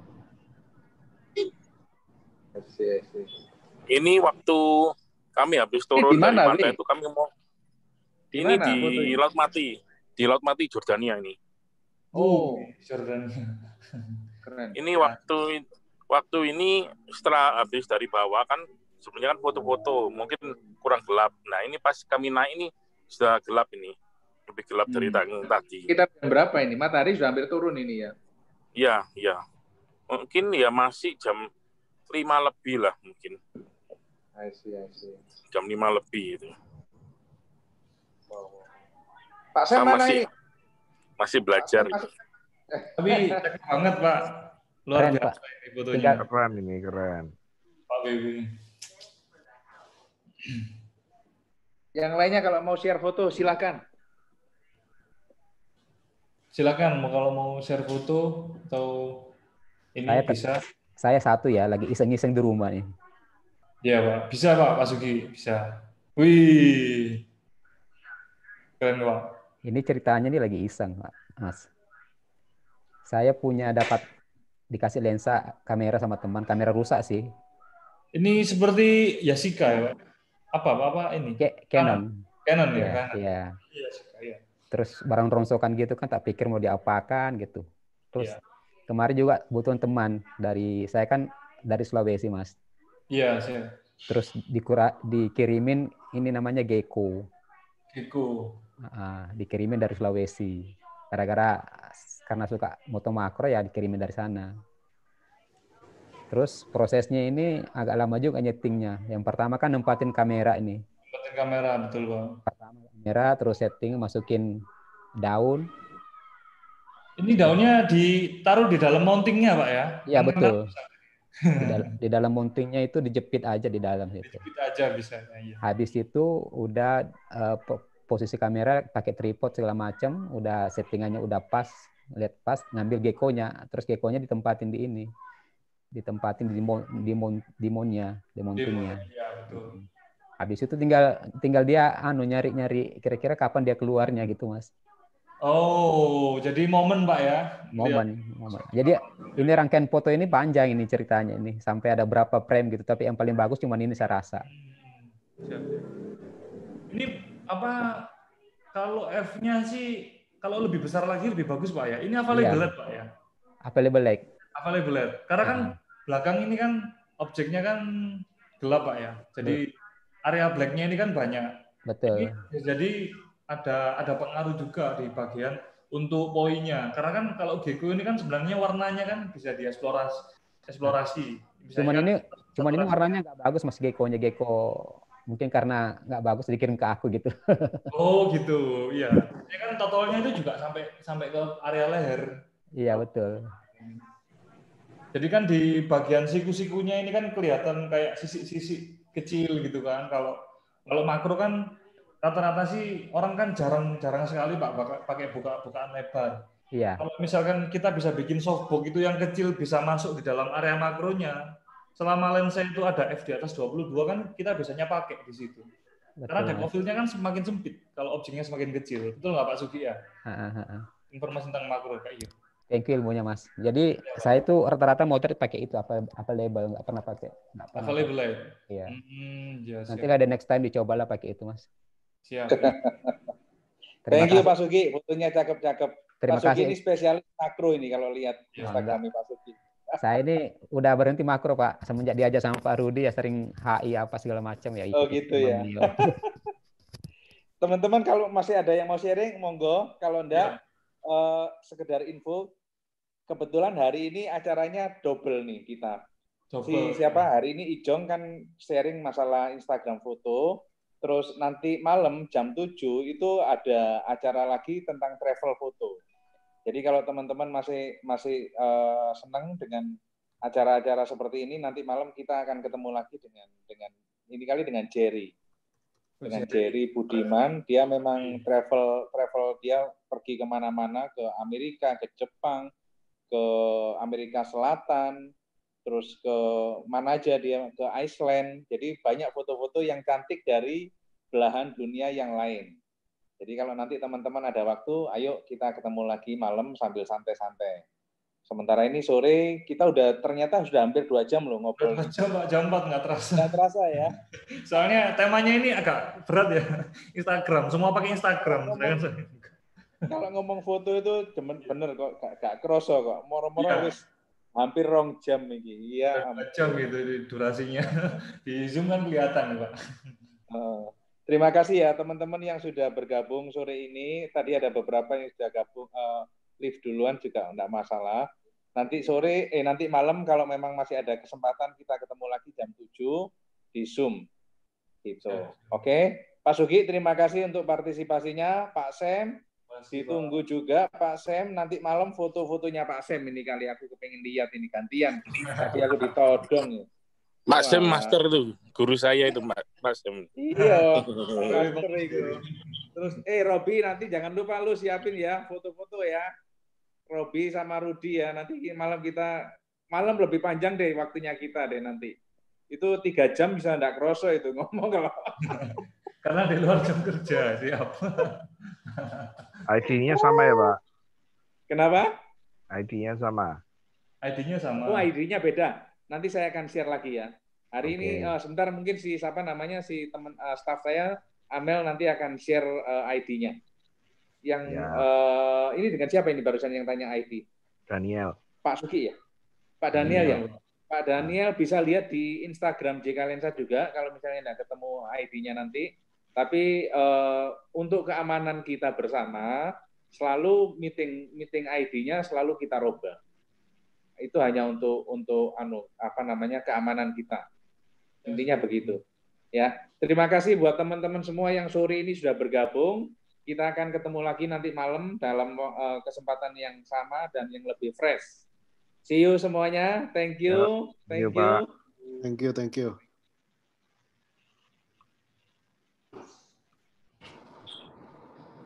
Ini waktu kami habis turun dari pantai itu kami mau ini di Laut Mati. Di Laut Mati Jordania ini. Jordania. Keren. Ini waktu ini setelah habis dari bawah kan sebenarnya kan foto-foto mungkin kurang gelap. Nah ini pas kami naik ini sudah gelap ini, lebih gelap dari tadi. Kita jam berapa ini? Matahari sudah hampir turun ini ya? Iya. Mungkin ya masih jam 5 lebih lah mungkin. I see. Jam 5 lebih itu. Pak Sam mana ini? Masih belajar. Tapi cakep banget Pak. Luar Keren, biasa Pak. ini fotonya. Keren. Pak Wiwi. Yang lainnya kalau mau share foto silakan. Silakan kalau mau share foto atau ini bisa. Saya satu ya, lagi iseng-iseng di rumah nih. Iya Pak, bisa Pak Sugi, bisa. Wih, keren Pak. Ini ceritanya nih lagi iseng Pak, Mas. Saya dapat dikasih lensa kamera sama teman, kamera rusak sih. Ini seperti Yashica ya Pak? Apa ini? Canon. Canon ya? Canon. Iya. Yashica, ya. Terus barang rongsokan gitu kan, tak pikir mau diapakan gitu. Terus kemarin juga butuh teman saya kan dari Sulawesi Mas. Iya, saya. Terus dikirimin ini namanya Gecko. Dikirimin dari Sulawesi. Karena suka moto makro ya dikirimin dari sana. Terus prosesnya ini agak lama juga nyetingnya. Yang pertama kan nempatin kamera ini. Nempatin kamera, betul Bang. Pertama kamera, terus setting, masukin daun. Ini daunnya ditaruh di dalam mountingnya Pak ya? Iya betul. Di dalam mountingnya itu dijepit aja di dalam situ. Dijepit aja bisa. Ya. Habis itu udah posisi kamera pakai tripod segala macam, udah settingannya udah pas, lihat pas, ngambil Gecko-nya, terus Gecko-nya ditempatin di ini. Ditempatin di mountingnya. Iya, betul. Habis itu tinggal dia nyari-nyari kira-kira kapan dia keluarnya gitu Mas. Oh, jadi momen Pak ya? Momen. Jadi ini rangkaian foto ini panjang ini ceritanya ini sampai ada berapa frame gitu. Tapi yang paling bagus cuman ini saya rasa. Siap. Ini apa? Kalau F-nya sih kalau lebih besar lagi lebih bagus Pak ya. Ini available Iya. Pak ya. Available like. Available. Karena kan belakang ini kan objeknya kan gelap Pak ya. Jadi area black-nya ini kan banyak. Betul. Jadi ada pengaruh juga di bagian untuk poinnya. Karena kan kalau gecko ini kan sebenarnya warnanya kan bisa dieksplorasi. Cuman ini warnanya nggak bagus Mas gecko-nya gecko. Mungkin karena nggak bagus dikirim ke aku gitu. Oh gitu, iya. Ini kan totalnya itu juga sampai ke area leher. Iya betul. Jadi kan di bagian siku-sikunya ini kan kelihatan kayak sisi-sisi kecil gitu kan. Kalau makro kan rata-rata sih orang kan jarang sekali Pak pakai bukaan lebar. Iya. Kalau misalkan kita bisa bikin softbox itu yang kecil bisa masuk di dalam area makronya. Selama lensa itu ada f di atas 22 kan kita biasanya pakai di situ. Betul. Karena depth of field-nya kan semakin sempit kalau objeknya semakin kecil. Betul nggak Pak Sugi ya? Informasi tentang makro kayak gitu. Thank you ilmunya Mas. Jadi saya itu rata-rata motret pakai itu apa label, nggak pernah pakai. Available ya? Iya. Ya, nanti ada next time dicobalah pakai itu Mas. Siap. Thank you Pak Sugi, fotonya cakep-cakep. Terima Pak Sugi kasih. ini spesialis makro ini kalau lihat Instagramnya Pak Sugi. Saya ini udah berhenti makro Pak, semenjak diajak sama Pak Rudi ya sering HI apa segala macam ya. Oh gitu ya. Teman-teman kalau masih ada yang mau sharing, monggo. Kalau enggak, sekedar info. Kebetulan hari ini acaranya double nih kita. Hari ini Ijong kan sharing masalah Instagram foto. Terus nanti malam jam 7 itu ada acara lagi tentang travel foto. Jadi kalau teman-teman masih senang dengan acara-acara seperti ini, nanti malam kita akan ketemu lagi dengan Jerry. Dengan Jerry Budiman, dia memang travel dia pergi kemana-mana, ke Amerika, ke Jepang, ke Amerika Selatan, terus ke mana aja dia, ke Iceland. Jadi banyak foto-foto yang cantik dari belahan dunia yang lain. Jadi kalau nanti teman-teman ada waktu, ayo kita ketemu lagi malam sambil santai-santai. Sementara ini sore kita ternyata sudah hampir 2 jam loh ngobrol. 2 jam Pak, jam 4 nggak terasa. Nggak terasa ya. Soalnya temanya ini agak berat ya. Instagram, semua pakai Instagram. Kalau ngomong foto itu bener kok, gak kroso kok. Moro-moro wis hampir 2 jam ini. Iya. 2 jam gitu durasinya. Di Zoom kan kelihatan Pak. Terima kasih ya teman-teman yang sudah bergabung sore ini. Tadi ada beberapa yang sudah gabung live duluan juga enggak masalah. Nanti malam kalau memang masih ada kesempatan kita ketemu lagi jam 7 di Zoom. Gitu. Oke. Pak Sugi terima kasih untuk partisipasinya. Pak Sam ditunggu juga Pak Sam. Nanti malam foto-fotonya Pak Sam ini kali aku kepengen lihat ini gantian. Tadi aku ditodong ya. Pak Sam master tuh, guru saya itu Pak Sam. Iya, master itu. Terus Robi nanti jangan lupa lu siapin ya foto-foto ya. Robi sama Rudi ya, nanti malam lebih panjang deh waktunya kita deh nanti. Itu 3 jam bisa enggak kroso itu ngomong kalau. Karena di luar jam kerja, siap. ID-nya sama ya Pak? Kenapa? ID-nya sama. ID-nya sama. Oh ID-nya beda. Nanti saya akan share lagi ya. Hari ini sebentar mungkin si teman staff saya Amel nanti akan share ID-nya. Yang ini dengan siapa ini barusan yang tanya ID? Daniel. Pak Sugi ya? Pak Daniel ya? Pak Daniel bisa lihat di Instagram JK Lensa juga kalau misalnya nggak ketemu ID-nya nanti. Tapi untuk keamanan kita bersama selalu meeting ID-nya selalu kita robah. Itu hanya untuk keamanan kita. Intinya begitu. Ya, terima kasih buat teman-teman semua yang sore ini sudah bergabung. Kita akan ketemu lagi nanti malam dalam kesempatan yang sama dan yang lebih fresh. See you semuanya. Thank you. Thank you. Thank you.